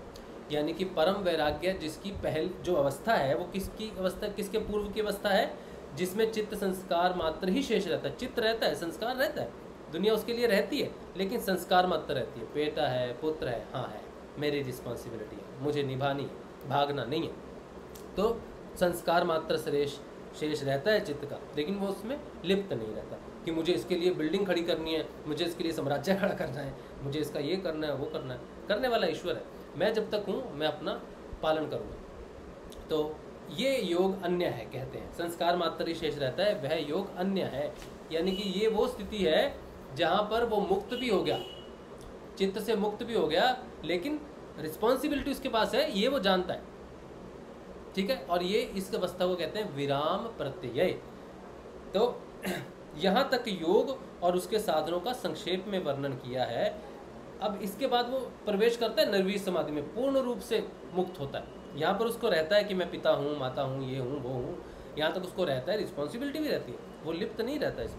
यानी कि परम वैराग्य जिसकी पहल जो अवस्था है वो किसकी अवस्था, किसके पूर्व की अवस्था है, जिसमें चित्त संस्कार मात्र ही शेष रहता है। चित्त रहता है, संस्कार रहता है, दुनिया उसके लिए रहती है, लेकिन संस्कार मात्र रहती है। बेटा है, पुत्र है, हाँ है, मेरी रिस्पॉन्सिबिलिटी है, मुझे निभानी है, भागना नहीं है। तो संस्कार मात्र शेष शेष रहता है चित्त का, लेकिन वो उसमें लिप्त नहीं रहता कि मुझे इसके लिए बिल्डिंग खड़ी करनी है, मुझे इसके लिए साम्राज्य खड़ा करना है, मुझे इसका ये करना है, वो करना है। करने वाला ईश्वर है, मैं जब तक हूँ मैं अपना पालन करूँगा। तो ये योग अन्य है कहते हैं, संस्कार मात्र ही शेष रहता है, वह योग अन्य है। यानी कि ये वो स्थिति है जहाँ पर वो मुक्त भी हो गया, चित्त से मुक्त भी हो गया, लेकिन रिस्पॉन्सिबिलिटी उसके पास है, ये वो जानता है, ठीक है। और ये इस अवस्था को कहते हैं विराम प्रत्यय। तो यहाँ तक योग और उसके साधनों का संक्षेप में वर्णन किया है। अब इसके बाद वो प्रवेश करता है निर्वीर समाधि में, पूर्ण रूप से मुक्त होता है। यहाँ पर उसको रहता है कि मैं पिता हूँ, माता हूँ, ये हूँ, वो हूँ, यहाँ तक उसको रहता है, रिस्पॉन्सिबिलिटी भी रहती है, वो लिप्त नहीं रहता इसमें।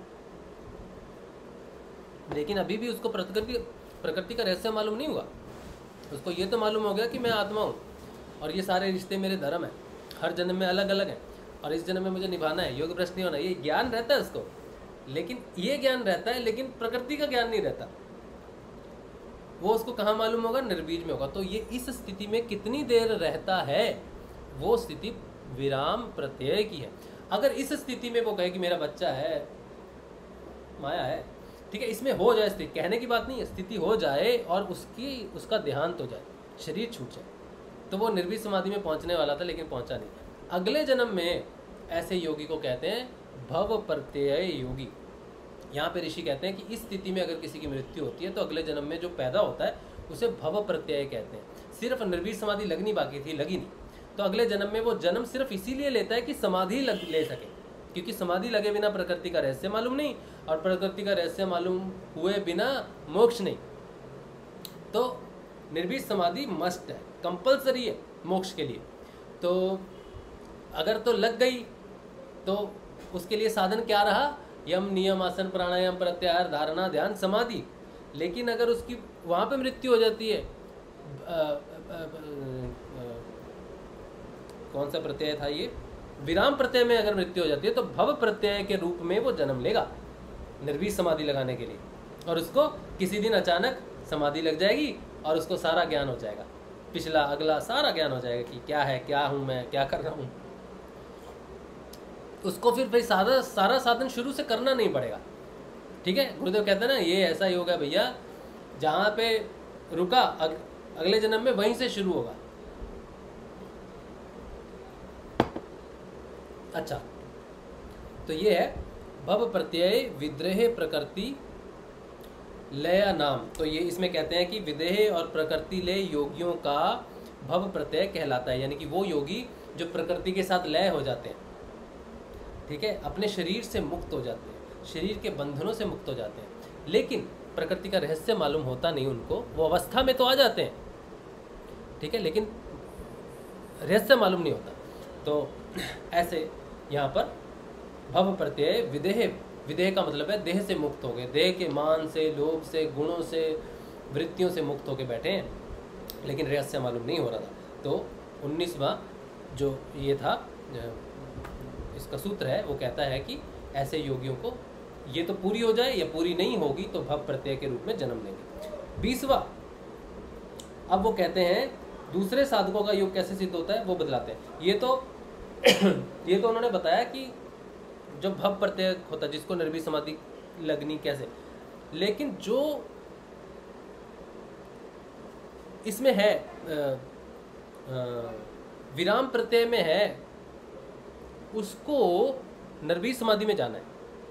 लेकिन अभी भी उसको प्रकृति प्रकृति का रहस्य मालूम नहीं हुआ। उसको ये तो मालूम हो गया कि मैं आत्मा हूँ और ये सारे रिश्ते मेरे धर्म हैं, हर जन्म में अलग अलग हैं और इस जन्म में मुझे निभाना है, योग भ्रष्ट नहीं होना, ये ज्ञान रहता है उसको। लेकिन ये ज्ञान रहता है, लेकिन प्रकृति का ज्ञान नहीं रहता। वो उसको कहाँ मालूम होगा? निर्बीज में होगा। तो ये इस स्थिति में कितनी देर रहता है, वो स्थिति विराम प्रत्यय की है। अगर इस स्थिति में वो कहे कि मेरा बच्चा है, माया है, ठीक है, इसमें हो जाए स्थिति, कहने की बात नहीं है, स्थिति हो जाए और उसकी उसका देहांत हो जाए, शरीर छूट जाए, तो वो निर्वीज समाधि में पहुंचने वाला था लेकिन पहुंचा नहीं। अगले जन्म में ऐसे योगी को कहते हैं भव प्रत्यय योगी। यहाँ पे ऋषि कहते हैं कि इस स्थिति में अगर किसी की मृत्यु होती है तो अगले जन्म में जो पैदा होता है उसे भव प्रत्यय कहते हैं। सिर्फ निर्वीज समाधि लगनी बाकी थी, लगी नहीं, तो अगले जन्म में वो जन्म सिर्फ इसीलिए लेता है कि समाधि लग ले सके, क्योंकि समाधि लगे बिना प्रकृति का रहस्य मालूम नहीं और प्रकृति का रहस्य मालूम हुए बिना मोक्ष नहीं। तो निर्वीज समाधि मस्ट है, कंपलसरी है मोक्ष के लिए। तो अगर तो लग गई तो उसके लिए साधन क्या रहा? यम, नियम, आसन, प्राणायाम, प्रत्याहार, धारणा, ध्यान, समाधि। लेकिन अगर उसकी वहाँ पे मृत्यु हो जाती है, आ, आ, आ, आ, कौन सा प्रत्यय था ये, विराम प्रत्यय में अगर मृत्यु हो जाती है तो भव प्रत्यय के रूप में वो जन्म लेगा निर्वीज समाधि लगाने के लिए, और उसको किसी दिन अचानक समाधि लग जाएगी और उसको सारा ज्ञान हो जाएगा, पिछला अगला सारा ज्ञान हो जाएगा कि क्या है, क्या हूँ मैं, क्या कर रहा हूँ। उसको फिर भाई सारा सारा साधन शुरू से करना नहीं पड़ेगा, ठीक है। गुरुदेव कहते हैं ना, ये ऐसा योग है भैया, जहाँ पे रुका अग, अगले जन्म में वहीं से शुरू होगा। अच्छा, तो ये है भव प्रत्यय विद्रेह प्रकृति लय नाम। तो ये इसमें कहते हैं कि विदेह और प्रकृति लय योगियों का भव प्रत्यय कहलाता है, यानी कि वो योगी जो प्रकृति के साथ लय हो जाते हैं, ठीक है, अपने शरीर से मुक्त हो जाते हैं, शरीर के बंधनों से मुक्त हो जाते हैं, लेकिन प्रकृति का रहस्य मालूम होता नहीं उनको। वो अवस्था में तो आ जाते हैं, ठीक है, लेकिन रहस्य मालूम नहीं होता। तो ऐसे यहाँ पर भव प्रत्यय विदेह, विदेह का मतलब है देह से मुक्त हो गए, देह के मान से, लोभ से, गुणों से, वृत्तियों से मुक्त होकर बैठे हैं, लेकिन रहस्य मालूम नहीं हो रहा था। तो उन्नीसवां जो ये था इसका सूत्र है, वो कहता है कि ऐसे योगियों को ये तो पूरी हो जाए या पूरी नहीं होगी तो भव प्रत्यय के रूप में जन्म लेंगे। बीसवा, अब वो कहते हैं दूसरे साधकों का योग कैसे सिद्ध होता है वो बतलाते हैं। ये तो ये तो उन्होंने बताया कि जो भव प्रत्यय होता है, जिसको निर्वीज समाधि लगनी कैसे, लेकिन जो इसमें है आ, आ, विराम प्रत्यय में है, उसको निर्वीज समाधि में जाना है।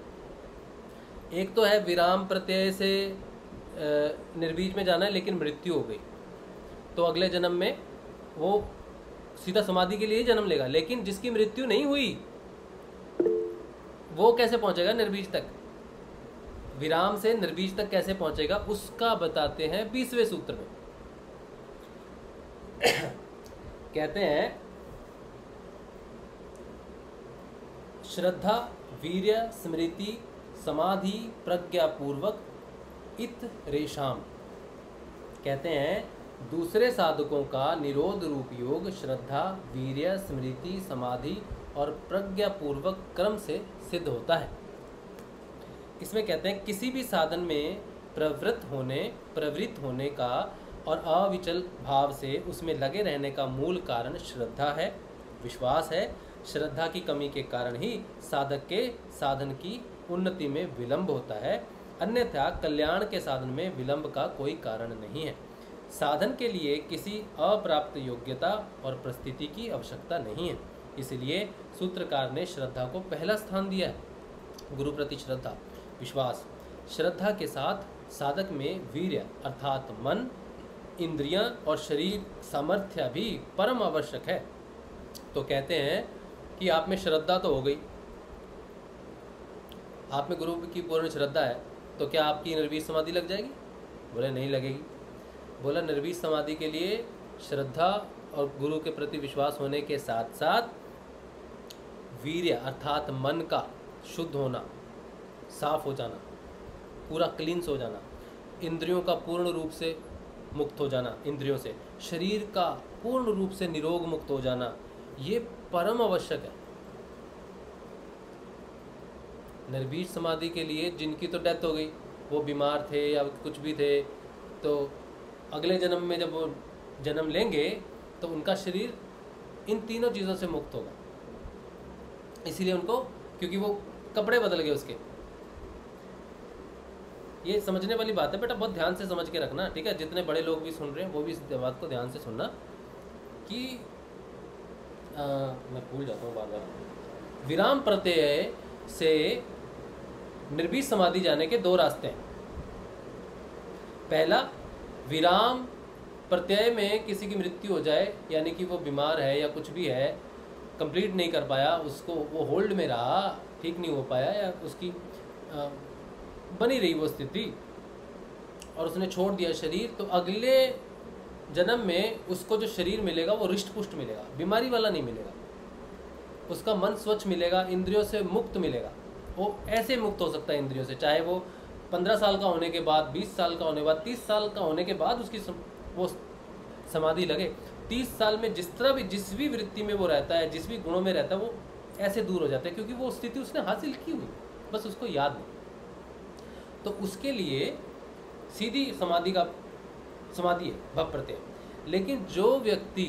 एक तो है विराम प्रत्यय से निर्वीज में जाना है, लेकिन मृत्यु हो गई तो अगले जन्म में वो सीधा समाधि के लिए ही जन्म लेगा। लेकिन जिसकी मृत्यु नहीं हुई वो कैसे पहुंचेगा निर्वीज तक? विराम से निर्वीज तक कैसे पहुंचेगा उसका बताते हैं बीसवें सूत्र में। कहते हैं श्रद्धा, वीर्य, स्मृति, समाधि, प्रज्ञा पूर्वक इत रेशाम। कहते हैं दूसरे साधकों का निरोध रूप योग श्रद्धा, वीर्य, स्मृति, समाधि और प्रज्ञापूर्वक क्रम से सिद्ध होता है। इसमें कहते हैं किसी भी साधन में प्रवृत्त होने प्रवृत्त होने का और अविचल भाव से उसमें लगे रहने का मूल कारण श्रद्धा है, विश्वास है। श्रद्धा की कमी के कारण ही साधक के साधन की उन्नति में विलंब होता है, अन्यथा कल्याण के साधन में विलंब का कोई कारण नहीं है। साधन के लिए किसी अप्राप्त योग्यता और परिस्थिति की आवश्यकता नहीं है, इसलिए सूत्रकार ने श्रद्धा को पहला स्थान दिया है। गुरु प्रति श्रद्धा, विश्वास। श्रद्धा के साथ साधक में वीर्य अर्थात मन, इंद्रियां और शरीर सामर्थ्य भी परम आवश्यक है। तो कहते हैं कि आप में श्रद्धा तो हो गई, आप में गुरु की पूर्ण श्रद्धा है, तो क्या आपकी निर्वीर समाधि लग जाएगी? बोले नहीं लगेगी। बोला निर्वीर समाधि के लिए श्रद्धा और गुरु के प्रति विश्वास होने के साथ साथ वीर्य अर्थात मन का शुद्ध होना, साफ हो जाना, पूरा क्लींस हो जाना, इंद्रियों का पूर्ण रूप से मुक्त हो जाना, इंद्रियों से शरीर का पूर्ण रूप से निरोग मुक्त हो जाना, ये परम आवश्यक है। निर्वीर समाधि के लिए जिनकी तो डेथ हो गई, वो बीमार थे या कुछ भी थे, तो अगले जन्म में जब वो जन्म लेंगे तो उनका शरीर इन तीनों चीज़ों से मुक्त होगा। इसीलिए उनको, क्योंकि वो कपड़े बदल गए उसके। ये समझने वाली बात है बेटा, बहुत ध्यान से समझ के रखना, ठीक है। जितने बड़े लोग भी सुन रहे हैं वो भी इस बात को ध्यान से सुनना कि आ, मैं भूल जाता हूँ बार बार। विराम प्रत्यय से निर्वीर समाधि जाने के दो रास्ते हैं। पहला, विराम प्रत्यय में किसी की मृत्यु हो जाए, यानी कि वो बीमार है या कुछ भी है, कंप्लीट नहीं कर पाया, उसको वो होल्ड में रहा, ठीक नहीं हो पाया, या उसकी आ, बनी रही वो स्थिति और उसने छोड़ दिया शरीर, तो अगले जन्म में उसको जो शरीर मिलेगा वो रिष्ट पुष्ट मिलेगा, बीमारी वाला नहीं मिलेगा। उसका मन स्वच्छ मिलेगा, इंद्रियों से मुक्त मिलेगा। वो ऐसे मुक्त हो सकता है इंद्रियों से, चाहे वो पंद्रह साल का होने के बाद, बीस साल का होने के बाद, तीस साल का होने के बाद उसकी वो समाधि लगे। तीस साल में जिस तरह भी, जिस भी वृत्ति में वो रहता है, जिस भी गुणों में रहता है, वो ऐसे दूर हो जाता है, क्योंकि वो स्थिति उसने हासिल की हुई, बस उसको याद नहीं। तो उसके लिए सीधी समाधि का समाधि है, भव प्रत्यय। लेकिन जो व्यक्ति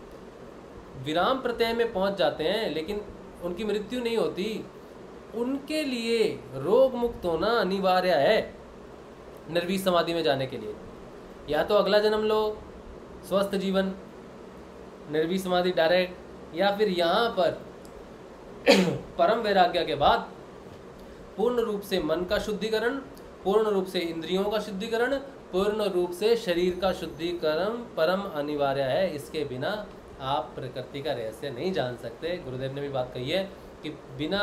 विराम प्रत्यय में पहुंच जाते हैं लेकिन उनकी मृत्यु नहीं होती, उनके लिए रोग मुक्त होना अनिवार्य है निर्वीर समाधि में जाने के लिए। या तो अगला जन्म लो, स्वस्थ जीवन, निर्वीर समाधि डायरेक्ट, या फिर यहाँ पर परम वैराग्य के बाद पूर्ण रूप से मन का शुद्धिकरण, पूर्ण रूप से इंद्रियों का शुद्धिकरण, पूर्ण रूप से शरीर का शुद्धिकरण परम अनिवार्य है। इसके बिना आप प्रकृति का रहस्य नहीं जान सकते। गुरुदेव ने भी बात कही है कि बिना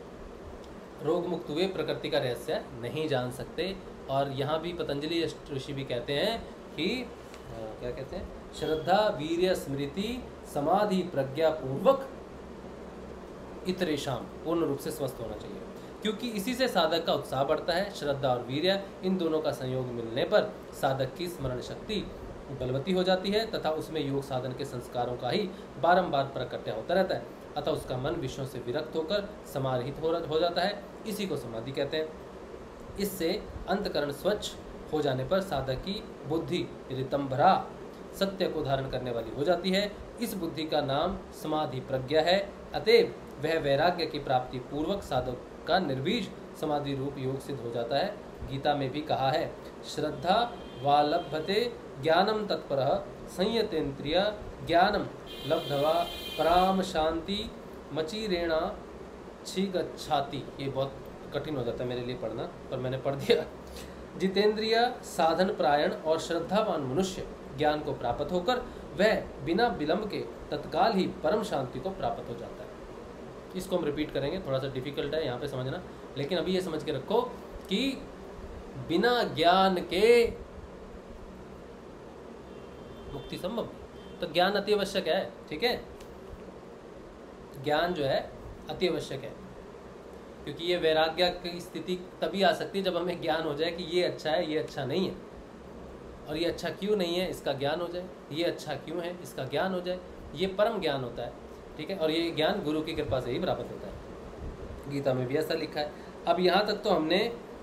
रोग मुक्त हुए प्रकृति का रहस्य नहीं जान सकते। और यहाँ भी पतंजलि ऋषि भी कहते हैं कि आ, क्या कहते हैं, श्रद्धा वीर्य स्मृति समाधि प्रज्ञा पूर्वक इतरेशाम, पूर्ण रूप से स्वस्थ होना चाहिए, क्योंकि इसी से साधक का उत्साह बढ़ता है। श्रद्धा और वीर्य, इन दोनों का संयोग मिलने पर साधक की स्मरण शक्ति बलवती हो जाती है तथा उसमें योग साधन के संस्कारों का ही बारंबार प्रकट्य होता रहता है, अतः उसका मन विषयों से विरक्त होकर समाहित हो, हो जाता है। इसी को समाधि कहते हैं। इससे अंतकरण स्वच्छ हो जाने पर साधक की बुद्धि ऋतंभरा, सत्य को धारण करने वाली हो जाती है। इस बुद्धि का नाम समाधि प्रज्ञा है। अतएव वह वैराग्य की प्राप्ति पूर्वक साधक का निर्वीज समाधि रूप योग सिद्ध हो जाता है। गीता में भी कहा है, श्रद्धा वालभते ज्ञानम तत्परः संयतेन्द्रिय ज्ञानम लब्धवा पराम शांति मचिरेणा छिगच्छाति। ये बहुत कठिन हो जाता है मेरे लिए पढ़ना, पर मैंने पढ़ दिया। जितेंद्रिय साधन प्रायण और श्रद्धावान मनुष्य ज्ञान को प्राप्त होकर वह बिना विलंब के तत्काल ही परम शांति को प्राप्त हो जाता है। इसको हम रिपीट करेंगे, थोड़ा सा डिफिकल्ट है यहाँ पे समझना, लेकिन अभी ये समझ के रखो कि बिना ज्ञान के मुक्ति संभव, तो ज्ञान अति आवश्यक है। ठीक है, ज्ञान जो है अति आवश्यक है, क्योंकि ये वैराग्य की स्थिति तभी आ सकती है जब हमें ज्ञान हो जाए कि ये अच्छा है, ये अच्छा नहीं है। और ये अच्छा क्यों नहीं है इसका ज्ञान हो जाए, ये अच्छा क्यों है इसका ज्ञान हो जाए, ये परम ज्ञान होता है, ठीक है। और ये ज्ञान गुरु की कृपा से ही प्राप्त होता है, गीता में भी ऐसा लिखा है। अब यहाँ तक तो हमने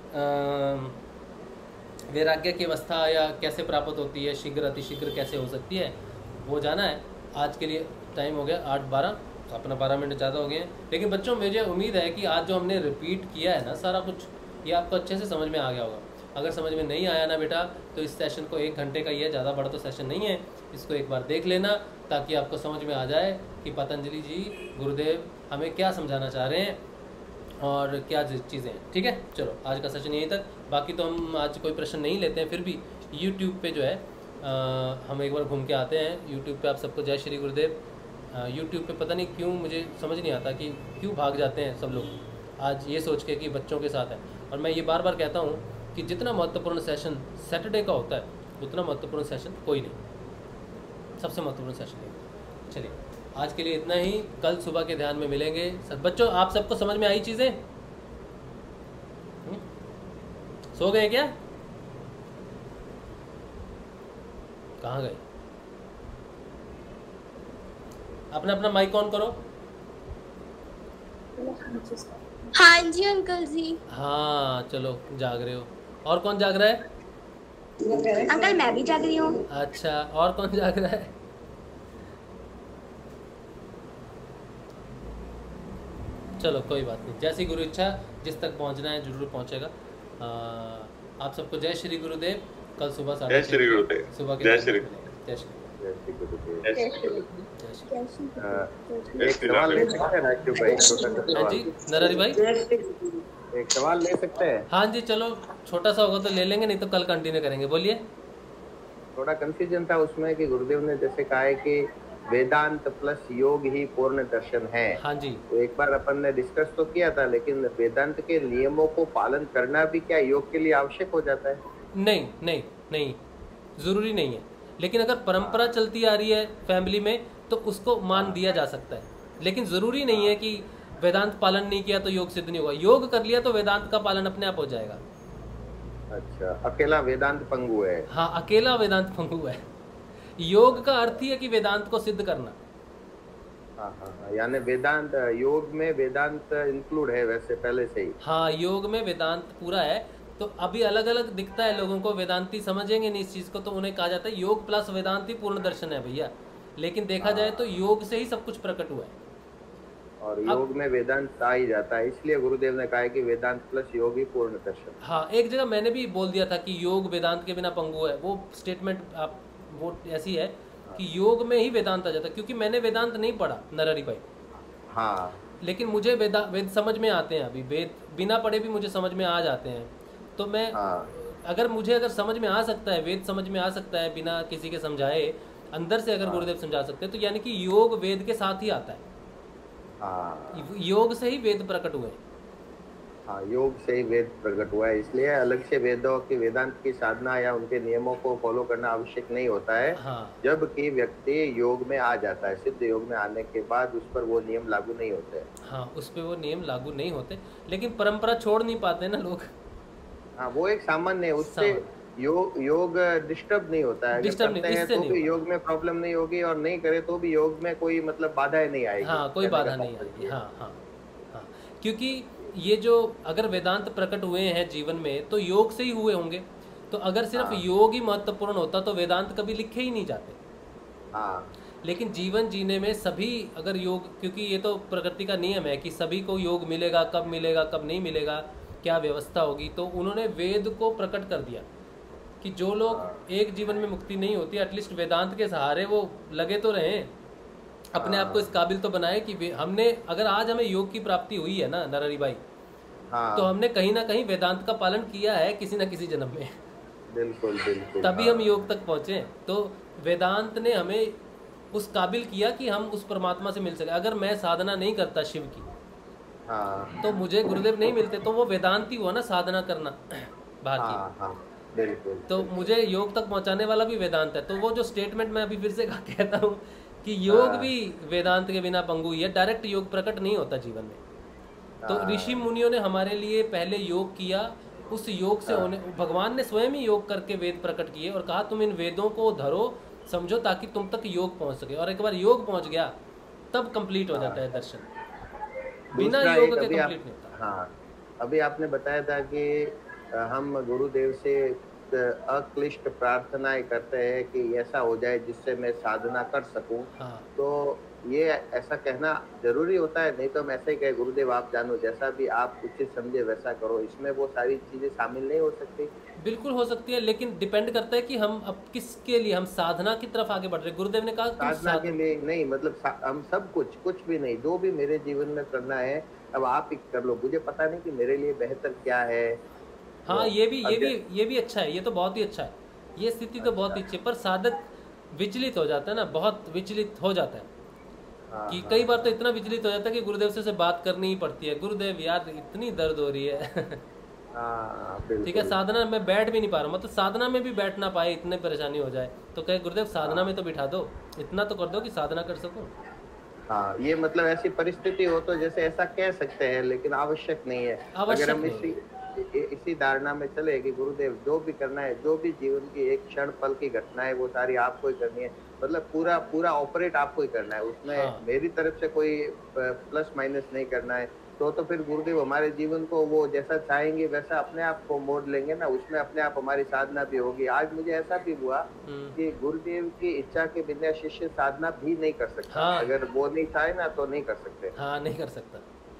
वैराग्य की अवस्था या कैसे प्राप्त होती है, शीघ्र अतिशीघ्र कैसे हो सकती है, वो जाना है। आज के लिए टाइम हो गया आठ बारह, तो अपना बारह मिनट ज़्यादा हो गए हैं। लेकिन बच्चों मुझे उम्मीद है कि आज जो हमने रिपीट किया है ना सारा कुछ, ये आपको अच्छे से समझ में आ गया होगा। अगर समझ में नहीं आया ना बेटा, तो इस सेशन को एक घंटे का ही है, ज़्यादा बड़ा तो सेशन नहीं है, इसको एक बार देख लेना ताकि आपको समझ में आ जाए कि पतंजलि जी गुरुदेव हमें क्या समझाना चाह रहे हैं और क्या चीज़ें हैं, ठीक है। चलो आज का सेशन यहीं तक, बाकी तो हम आज कोई प्रश्न नहीं लेते हैं, फिर भी यूट्यूब पे जो है आ, हम एक बार घूम के आते हैं। यूट्यूब पे आप सबको जय श्री गुरुदेव। यूट्यूब पे पता नहीं क्यों मुझे समझ नहीं आता कि क्यों भाग जाते हैं सब लोग, आज ये सोच के कि बच्चों के साथ है। और मैं ये बार बार कहता हूँ कि जितना महत्वपूर्ण सेशन सैटरडे का होता है उतना महत्वपूर्ण सेशन कोई नहीं, सबसे महत्वपूर्ण सेशन है। चलिए आज के लिए इतना ही, कल सुबह के ध्यान में मिलेंगे। सब बच्चों आप सबको समझ में आई चीज़ें? सो गए क्या? कहाँ गए? अपना अपना माइक ऑन करो। हाँ जी अंकल जी। हाँ चलो जाग रहे हो। और कौन जाग रहा है? अंकल मैं भी जाग रही हूँ। अच्छा और कौन जाग रहा है? चलो कोई बात नहीं, जैसी गुरु इच्छा, जिस तक पहुंचना है जरूर पहुंचेगा। आ, आप सबको जय श्री गुरुदेव। कल सुबह साढ़े जय श्री गुरुदेव। सुबह के जय श्री जय श्री जय श्री गुरुदेव। जय श्री गुरुदेव। जय श्री अ, एक सवाल ले सकते हैं राजू भाई? छोटा सा हाँ सवाल। जी नरहरि भाई। एक सवाल ले सकते हैं? हाँ जी चलो, छोटा सा होगा तो ले लेंगे, नहीं तो कल कंटिन्यू करेंगे। बोलिए। थोड़ा कंफ्यूजन था उसमें कि गुरुदेव ने जैसे कहा है कि वेदांत प्लस योग ही पूर्ण दर्शन है। हाँ जी तो एक बार अपन ने डिस्कस तो किया था, लेकिन वेदांत के नियमों को पालन करना भी क्या योग के लिए आवश्यक हो जाता है? नहीं नहीं नहीं, ज़रूरी नहीं है। लेकिन अगर परंपरा चलती आ रही है फैमिली में तो उसको मान दिया जा सकता है, लेकिन ज़रूरी नहीं है कि वेदांत पालन नहीं किया तो योग सिद्ध नहीं होगा। योग कर लिया तो वेदांत का पालन अपने आप हो जाएगा। अच्छा, अकेला वेदांत पंगु है? हाँ अकेला वेदांत पंगु है। योग का अर्थ ही है कि वेदांत को सिद्ध करना। हाँ हाँ हाँ, यानी वेदांत योग में वेदांत इंक्लूड है वैसे पहले से ही। हाँ योग में वेदांत पूरा है। तो अभी अलग अलग दिखता है लोगों को, वेदांती समझेंगे नहीं इस चीज़ को, तो उन्हें कहा जाता है योग प्लस वेदांत ही पूर्ण दर्शन है भैया। लेकिन देखा जाए तो योग से ही सब कुछ प्रकट हुआ है और योग में वेदांत आ ही जाता है, इसलिए गुरुदेव ने कहा है कि वेदांत प्लस योग ही पूर्ण दर्शन। हाँ एक जगह मैंने भी बोल दिया था कि योग वेदांत के बिना पंगु है। वो स्टेटमेंट आप वो ऐसी है कि योग में ही वेदांत आ जाता है, क्योंकि मैंने वेदांत नहीं पढ़ा नरहरि भाई। हाँ लेकिन मुझे वेदा वेद समझ में आते हैं, अभी वेद बिना पढ़े भी मुझे समझ में आ जाते हैं। तो मैं हाँ अगर मुझे अगर समझ में आ सकता है, वेद समझ में आ सकता है बिना किसी के समझाए, अंदर से अगर गुरुदेव समझा सकते हैं, तो यानी कि योग वेद के साथ ही आता है। हाँ योग से ही वेद प्रकट हुए। हाँ, योग से ही वेद प्रकट हुआ है, इसलिए अलग से वेदों की वेदांत की साधना या उनके नियमों को फॉलो करना आवश्यक नहीं होता है। हाँ जबकि व्यक्ति योग में आ जाता है, सिद्ध योग में आने के बाद उस पर वो नियम लागू नहीं होते। हाँ उस पर वो नियम लागू नहीं होते, लेकिन परंपरा छोड़ नहीं पाते ना लोग। हाँ वो एक सामान्य है, उससे योग योग डिस्टर्ब नहीं होता है। अगर Disturb करते नहीं, हैं इससे तो नहीं भी होता। योग में प्रॉब्लम नहीं होगी, और नहीं करे तो भी योग में कोई मतलब बाधाएं नहीं आएगी। हाँ कोई कहने का बाधा नहीं तात्पर्य आएगी। ये है। हाँ हाँ हाँ, क्योंकि ये जो अगर वेदांत प्रकट हुए हैं जीवन में तो योग से ही हुए होंगे। तो अगर सिर्फ हाँ। योग ही महत्वपूर्ण होता तो वेदांत कभी लिखे ही नहीं जाते। हाँ लेकिन जीवन जीने में सभी अगर योग, क्योंकि ये तो प्रकृति का नियम है कि सभी को योग मिलेगा, कब मिलेगा कब नहीं मिलेगा, क्या व्यवस्था होगी, तो उन्होंने वेद को प्रकट कर दिया कि जो लोग एक जीवन में मुक्ति नहीं होती, एटलीस्ट वेदांत के सहारे वो लगे तो रहें, अपने आप को इस काबिल तो बनाए कि वे- हमने अगर आज हमें योग की प्राप्ति हुई है ना नरहरि भाई, हाँ तो हमने कहीं ना कहीं वेदांत का पालन किया है किसी ना किसी जन्म में, बिल्कुल बिल्कुल। तभी हाँ। हम योग तक पहुँचे। तो वेदांत ने हमें उस काबिल किया कि हम उस परमात्मा से मिल सके। अगर मैं साधना नहीं करता शिव की हाँ तो मुझे गुरुदेव नहीं मिलते, तो वो वेदांत ही हुआ ना, साधना करना बाहर की। हाँ हाँ बिल्कुल। तो मुझे योग तक पहुंचाने वाला भी वेदांत है। तो वो जो स्टेटमेंट मैं अभी फिर से कहता हूँ कि योग हाँ। भी भी वेदांत के बिना पंगु ही है। डायरेक्ट योग प्रकट नहीं होता जीवन में। तो हाँ। ऋषि मुनियों ने हमारे लिए पहले योग किया, उस योग से होने, भगवान ने स्वयं ही योग करके वेद प्रकट किए और कहा तुम इन वेदों को धरो, समझो, ताकि तुम तक योग पहुंच सके। और एक बार योग पहुंच गया तब कंप्लीट हो जाता है दर्शन, बिना दूसरा योग एक के अभी आप, कंप्लीट नहीं होता। हाँ अभी आपने बताया था कि अ, हम गुरुदेव से अ, अक्लिष्ट प्रार्थनाएं करते हैं कि ऐसा हो जाए जिससे मैं साधना कर सकूं। हाँ तो ये ऐसा कहना जरूरी होता है? नहीं तो हम ऐसे ही कहे गुरुदेव आप जानो, जैसा भी आप उचित समझे वैसा करो, इसमें वो सारी चीजें शामिल नहीं हो सकती? बिल्कुल हो सकती है, लेकिन डिपेंड करता है कि हम अब किसके लिए हम साधना की तरफ आगे बढ़ रहे हैं। गुरुदेव ने कहा तुम साधना के साध लिए नहीं, मतलब सा- हम सब कुछ कुछ भी नहीं, जो भी मेरे जीवन में करना है अब आप ही कर लो, मुझे पता नहीं कि मेरे लिए बेहतर क्या है। हाँ तो ये भी ये अब भी जै- ये भी अच्छा है, ये तो बहुत ही अच्छा है, ये स्थिति तो बहुत ही अच्छी है। पर साधक विचलित हो जाता है ना, बहुत विचलित हो जाता है हाँ, कि हाँ, कई बार तो इतना विचलित हो जाता है कि गुरुदेव से, से बात करनी ही पड़ती है। गुरुदेव यार इतनी दर्द हो रही है हाँ ठीक है, बिल्कुल। साधना में बैठ भी नहीं पा रहा हूँ, मतलब साधना में भी बैठ ना पाए, इतने परेशानी हो जाए तो कहे गुरुदेव साधना में तो बिठा दो, इतना तो कर दो कि साधना कर सकूं। हाँ ये मतलब ऐसी परिस्थिति हो तो जैसे ऐसा कह सकते हैं, लेकिन आवश्यक नहीं है। आवश्यक अगर हम नहीं इसी इ- इसी धारणा में चले कि गुरुदेव जो भी करना है, जो भी जीवन की एक क्षण पल की घटना है वो सारी आपको ही करनी है, मतलब पूरा पूरा ऑपरेट आपको ही करना है, उसमें हाँ। मेरी तरफ से कोई प्लस माइनस नहीं करना है, तो तो फिर गुरुदेव हमारे जीवन को वो जैसा चाहेंगे वैसा अपने आप को मोड़ लेंगे ना, उसमें अपने आप हमारी साधना भी होगी। आज मुझे ऐसा भी हुआ हम्म, कि गुरुदेव की इच्छा के बिना शिष्य साधना भी नहीं कर सकता। हाँ। अगर वो नहीं चाहे ना तो नहीं कर सकते। हाँ नहीं कर सकता।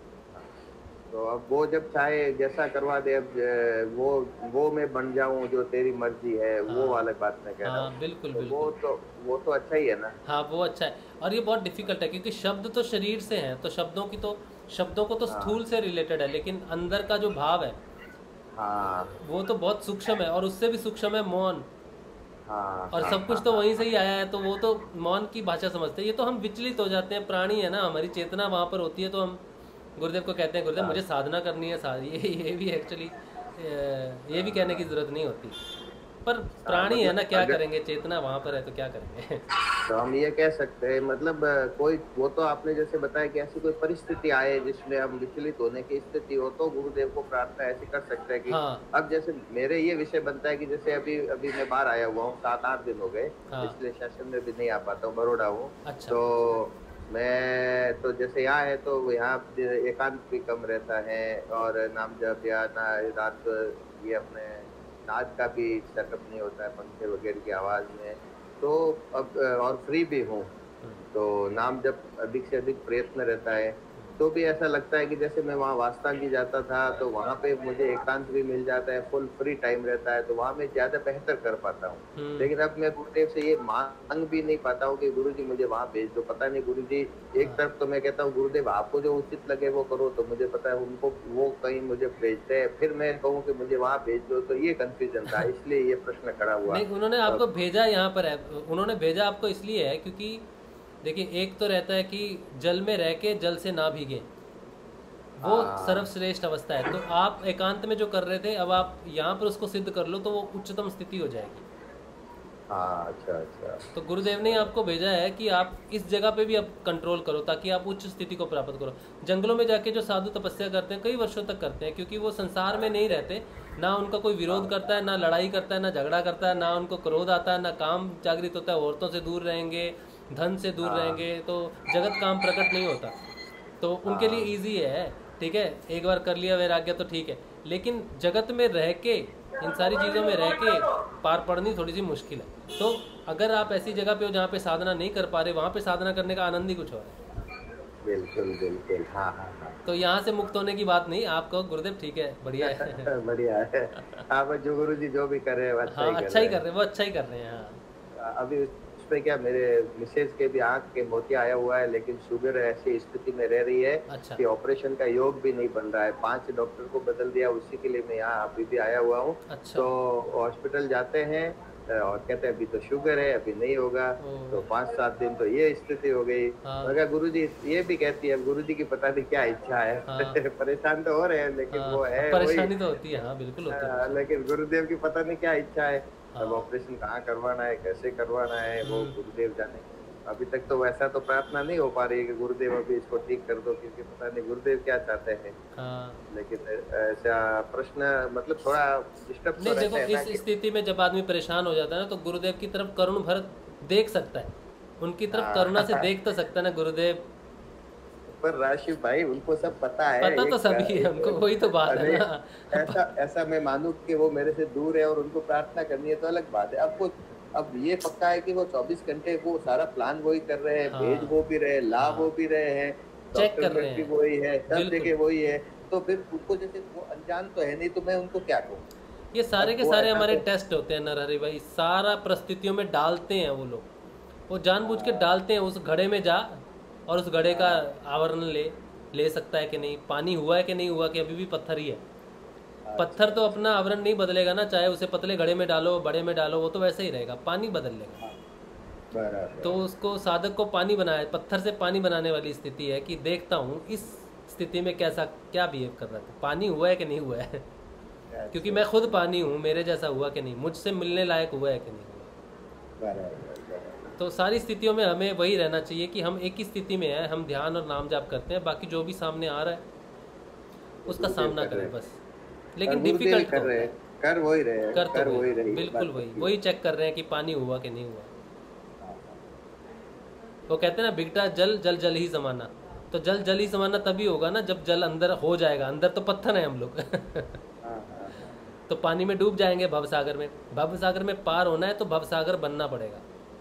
तो अब वो जब चाहे जैसा करवा दे, अब अ, वो वो मैं बन जाऊं जो तेरी मर्जी है, वो हाँ। वाला बात मैं कह रहा हाँ हूँ। बिल्कुल तो वो बिल्कुल, तो वो तो अच्छा ही है ना। हाँ वो अच्छा है। और ये बहुत डिफिकल्ट है क्योंकि शब्द तो शरीर से हैं, तो शब्दों की तो शब्दों को तो हाँ। स्थूल से रिलेटेड है, लेकिन अंदर का जो भाव है हाँ वो तो बहुत सूक्ष्म है, और उससे भी सूक्ष्म है मौन, हाँ और हाँ, सब कुछ हाँ, तो वहीं से ही आया है, तो वो तो मौन की भाषा समझते हैं। ये तो हम विचलित हो जाते हैं, प्राणी है ना, हमारी चेतना वहाँ पर होती है, तो हम गुरुदेव को कहते हैं गुरुदेव मुझे साधना करनी है, सा ये ये भी एक्चुअली ये भी कहने की जरूरत नहीं होती, पर प्राणी है मतलब ना, क्या अगर- करेंगे, चेतना वहाँ पर है तो क्या करेंगे तो हम ये कह सकते हैं, मतलब अ, कोई वो तो आपने जैसे बताया कि ऐसी कोई परिस्थिति आए जिसमें हम विचलित होने की स्थिति हो तो गुरुदेव को प्रार्थना ऐसी कर सकते हैं कि हाँ अब जैसे मेरे ये विषय बनता है कि जैसे अभी अभी मैं बाहर आया हुआ हूँ, सात आठ दिन हो गए, हाँ। इसलिए सेशन में भी नहीं आ पाता हूँ, बड़ौदा हूँ। अच्छा। तो मैं तो जैसे यहाँ है तो यहाँ एकांत भी कम रहता है, और नाम जप या ना रात ये अपने नाच का भी सेटअप नहीं होता है पंखे वगैरह की आवाज में, तो अब और फ्री भी हूँ, तो नाम जब अधिक से अधिक प्रयत्न रहता है, तो भी ऐसा लगता है कि जैसे मैं वहाँ वास्तांगी जाता था तो वहाँ पे मुझे एकांत भी मिल जाता है, फुल फ्री टाइम रहता है, तो वहाँ मैं ज्यादा बेहतर कर पाता हूँ। हम्म, लेकिन अब मैं गुरुदेव से ये मांग भी नहीं पाता हूँ कि गुरुजी मुझे वहाँ भेज दो। पता नहीं गुरुजी, एक हाँ। तरफ तो मैं कहता हूँ गुरुदेव आपको जो उचित लगे वो करो, तो मुझे पता है उनको वो कहीं मुझे भेजते हैं, फिर मैं कहूँ कि मुझे वहाँ भेज दो, तो ये कंफ्यूजन था, इसलिए ये प्रश्न खड़ा हुआ। नहीं, उन्होंने आपको भेजा यहाँ पर है, उन्होंने भेजा आपको इसलिए है क्योंकि देखिए एक तो रहता है कि जल में रह के जल से ना भीगे, वो हाँ। सर्वश्रेष्ठ अवस्था है, तो आप एकांत में जो कर रहे थे अब आप यहाँ पर उसको सिद्ध कर लो तो वो उच्चतम स्थिति हो जाएगी। हाँ अच्छा अच्छा। तो गुरुदेव ने आपको भेजा है कि आप इस जगह पे भी अब कंट्रोल करो ताकि आप उच्च स्थिति को प्राप्त करो। जंगलों में जाके जो साधु तपस्या करते हैं कई वर्षों तक करते हैं, क्योंकि वो संसार में नहीं रहते, ना उनका कोई विरोध करता है, ना लड़ाई करता है, ना झगड़ा करता है, ना उनको क्रोध आता है, ना काम जागृत होता है, औरतों से दूर रहेंगे, धन से दूर रहेंगे, तो जगत काम प्रकट नहीं होता, तो उनके लिए ईजी है। ठीक है, एक बार कर लिया वैराग्य तो ठीक है, लेकिन जगत में रह के इन सारी चीज़ों में रह के पार पड़नी थोड़ी सी मुश्किल है। तो अगर आप ऐसी जगह पे हो जहाँ पे साधना नहीं कर पा रहे, वहाँ पे साधना करने का आनंद ही कुछ और है। बिल्कुल बिल्कुल, हाँ हाँ हाँ। तो यहाँ से मुक्त होने की बात नहीं, आप कहो गुरुदेव ठीक है, बढ़िया है बढ़िया है, आप जो गुरु जी जो भी कर रहे हैं वो अच्छा हाँ ही कर अच्छा ही रहे कर रहे हैं, वो अच्छा ही कर रहे हैं। हाँ हैं। अभी उस पे क्या, मेरे मिसेज के भी आंख के मोतिया आया हुआ है, लेकिन शुगर ऐसी स्थिति में रह रही है अच्छा। कि ऑपरेशन का योग भी नहीं बन रहा है, पांच डॉक्टर को बदल दिया, उसी के लिए मैं यहाँ अभी भी आया हुआ हूँ। अच्छा। तो हॉस्पिटल जाते हैं और कहते हैं अभी तो शुगर है, अभी नहीं होगा, तो पाँच सात दिन तो ये स्थिति हो गई। हाँ। मगर गुरुजी ये भी कहती है, गुरुजी की पता नहीं क्या इच्छा है। हाँ। परेशान तो हो रहे हैं, लेकिन हाँ, वो है परेशानी वही। तो होती है, हाँ बिल्कुल होती हाँ, है। लेकिन गुरुदेव की पता नहीं क्या इच्छा है। हाँ। अब ऑपरेशन कहाँ करवाना है, कैसे करवाना है, वो हम्म। गुरुदेव जाने। अभी तक तो वैसा तो प्रार्थना नहीं हो पा रही है कि गुरुदेव अभी इसको ठीक कर दो, क्योंकि पता नहीं गुरुदेव क्या चाहते हैं। हाँ लेकिन ऐसा प्रश्न मतलब थोड़ा डिस्टर्ब तो नहीं, रहता देखो है ना इस कि स्थिति में जब आदमी परेशान हो जाता है ना, तो गुरुदेव की तरफ करुण भर देख सकता है, उनकी तरफ हाँ। करुणा से देख तो सकता है ना गुरुदेव। पर राशिव भाई उनको सब पता है, पता तो एक- सभी है उनको, वही तो बात है अरे, ना। ऐसा ऐसा मैं मानूं कि वो मेरे से दूर है और उनको प्रार्थना करनी है तो अलग बात है। अब वो अब ये पक्का है कि वो चौबीस घंटे वो सारा प्लान वही कर रहे हैं, हाँ। भेज वो भी रहे, ला हाँ। वो भी रहे हैं, चेक कर डॉक्टर रहे भी हैं। वही है, सब बिल्कुल। जगह वही है। तो फिर उनको जैसे वो अनजान तो है नहीं, तो मैं उनको क्या कहूँ। ये सारे अब के वो सारे ऐसा हमारे तो- टेस्ट होते हैं नरहरि भाई, सारा परिस्थितियों में डालते हैं वो लोग, वो जानबूझ के डालते हैं। उस घड़े में जा और उस घड़े का आवरण ले ले सकता है कि नहीं, पानी हुआ है कि नहीं हुआ, कि अभी भी पत्थर ही है। पत्थर तो अपना आवरण नहीं बदलेगा ना, चाहे उसे पतले घड़े में डालो बड़े में डालो, वो तो वैसे ही रहेगा, पानी बदल लेगा। बराबर। तो उसको साधक को पानी बनाया, पत्थर से पानी बनाने वाली स्थिति है कि देखता हूँ इस स्थिति में कैसा क्या बिहेव कर रहा था, पानी हुआ है कि नहीं हुआ है। क्योंकि मैं खुद पानी हूँ, मेरे जैसा हुआ कि नहीं, मुझसे मिलने लायक हुआ है कि नहीं हुआ। बराबर, बराबर। तो सारी स्थितियों में हमें वही रहना चाहिए कि हम एक ही स्थिति में हैं, हम ध्यान और नाम जाप करते हैं, बाकी जो भी सामने आ रहा है उसका गुरुदेव सामना कर करें रहे हैं। बस। और लेकिन गुरुदेव डिफिकल्ट कर रहे हैं, कर वही रहे हैं, कर कर तो वही वही, रही, बिल्कुल बात वही पक्की है। वही चेक कर रहे हैं कि पानी हुआ कि नहीं हुआ। हाँ, वो कहते हैं ना, बिगटा जल जल जल ही समाना। तो जल जल ही समाना तभी होगा ना जब जल अंदर हो जाएगा, अंदर तो पत्थर है हम लोग। हाँ, हाँ, हाँ। तो पानी में डूब जाएंगे भवसागर में। भवसागर में पार होना है तो भवसागर बनना पड़ेगा।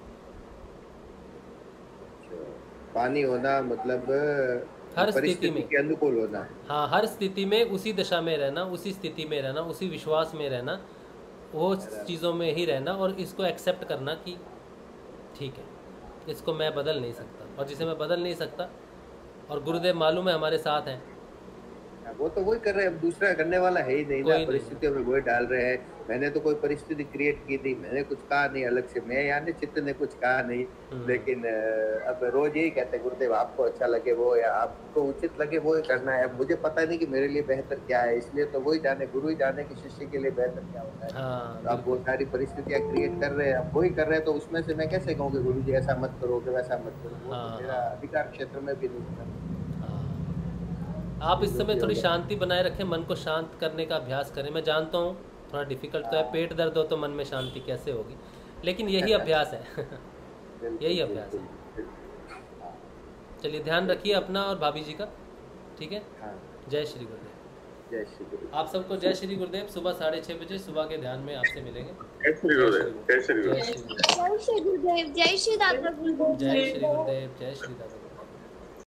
पानी होना मतलब हर स्थिति परिस्थिति में। के अनुकूल होना। हाँ, हर स्थिति में उसी दशा में रहना, उसी स्थिति में रहना, उसी विश्वास में रहना, वो चीज़ों में ही रहना, और इसको एक्सेप्ट करना कि ठीक है, इसको मैं बदल नहीं सकता, और जिसे मैं बदल नहीं सकता, और गुरुदेव मालूम है हमारे साथ हैं। वो तो वही कर रहे हैं, अब दूसरा करने वाला है ही नहीं कोई ना, नहीं। परिस्थितियों में वही डाल रहे हैं। मैंने तो कोई परिस्थिति क्रिएट की थी, मैंने कुछ कहा नहीं अलग से, मैं यानी चित्त ने कुछ कहा नहीं। हम्म। लेकिन अ, अब रोज यही कहते हैं गुरुदेव आपको अच्छा लगे वो, या आपको उचित लगे वो ही करना है। अब मुझे पता नहीं कि मेरे लिए बेहतर क्या है, इसलिए तो वही जाने, गुरु ही जाने कि शिष्य के लिए बेहतर क्या होता है। हाँ, तो अब वो सारी परिस्थितियां क्रिएट कर रहे हैं, अब वही कर रहे हैं, तो उसमें से मैं कैसे कहूँ कि गुरु जी ऐसा मत करो कि वैसा मत करो। वो हाँ, तो मेरा अधिकार क्षेत्र में भी नहीं था। आप इस समय थोड़ी शांति बनाए रखें, मन को शांत करने का अभ्यास करें। मैं जानता हूँ थोड़ा डिफिकल्ट तो है, पेट दर्द हो तो मन में शांति कैसे होगी, लेकिन यही अभ्यास है। यही अभ्यास है। चलिए, ध्यान रखिए अपना और भाभी जी का, ठीक है। हाँ, जय श्री गुरुदेव। जय श्री गुरु। आप सबको जय श्री गुरुदेव। सुबह साढ़े छः बजे सुबह के ध्यान में आपसे मिलेंगे। जय श्री गुरुदेव, जय श्री गुरुदेव। जय श्री गुरुदेव। जय श्री गुरुदेव, जय श्री दाता गुरुदेव। जय श्री गुरुदेव, जय श्री दादा।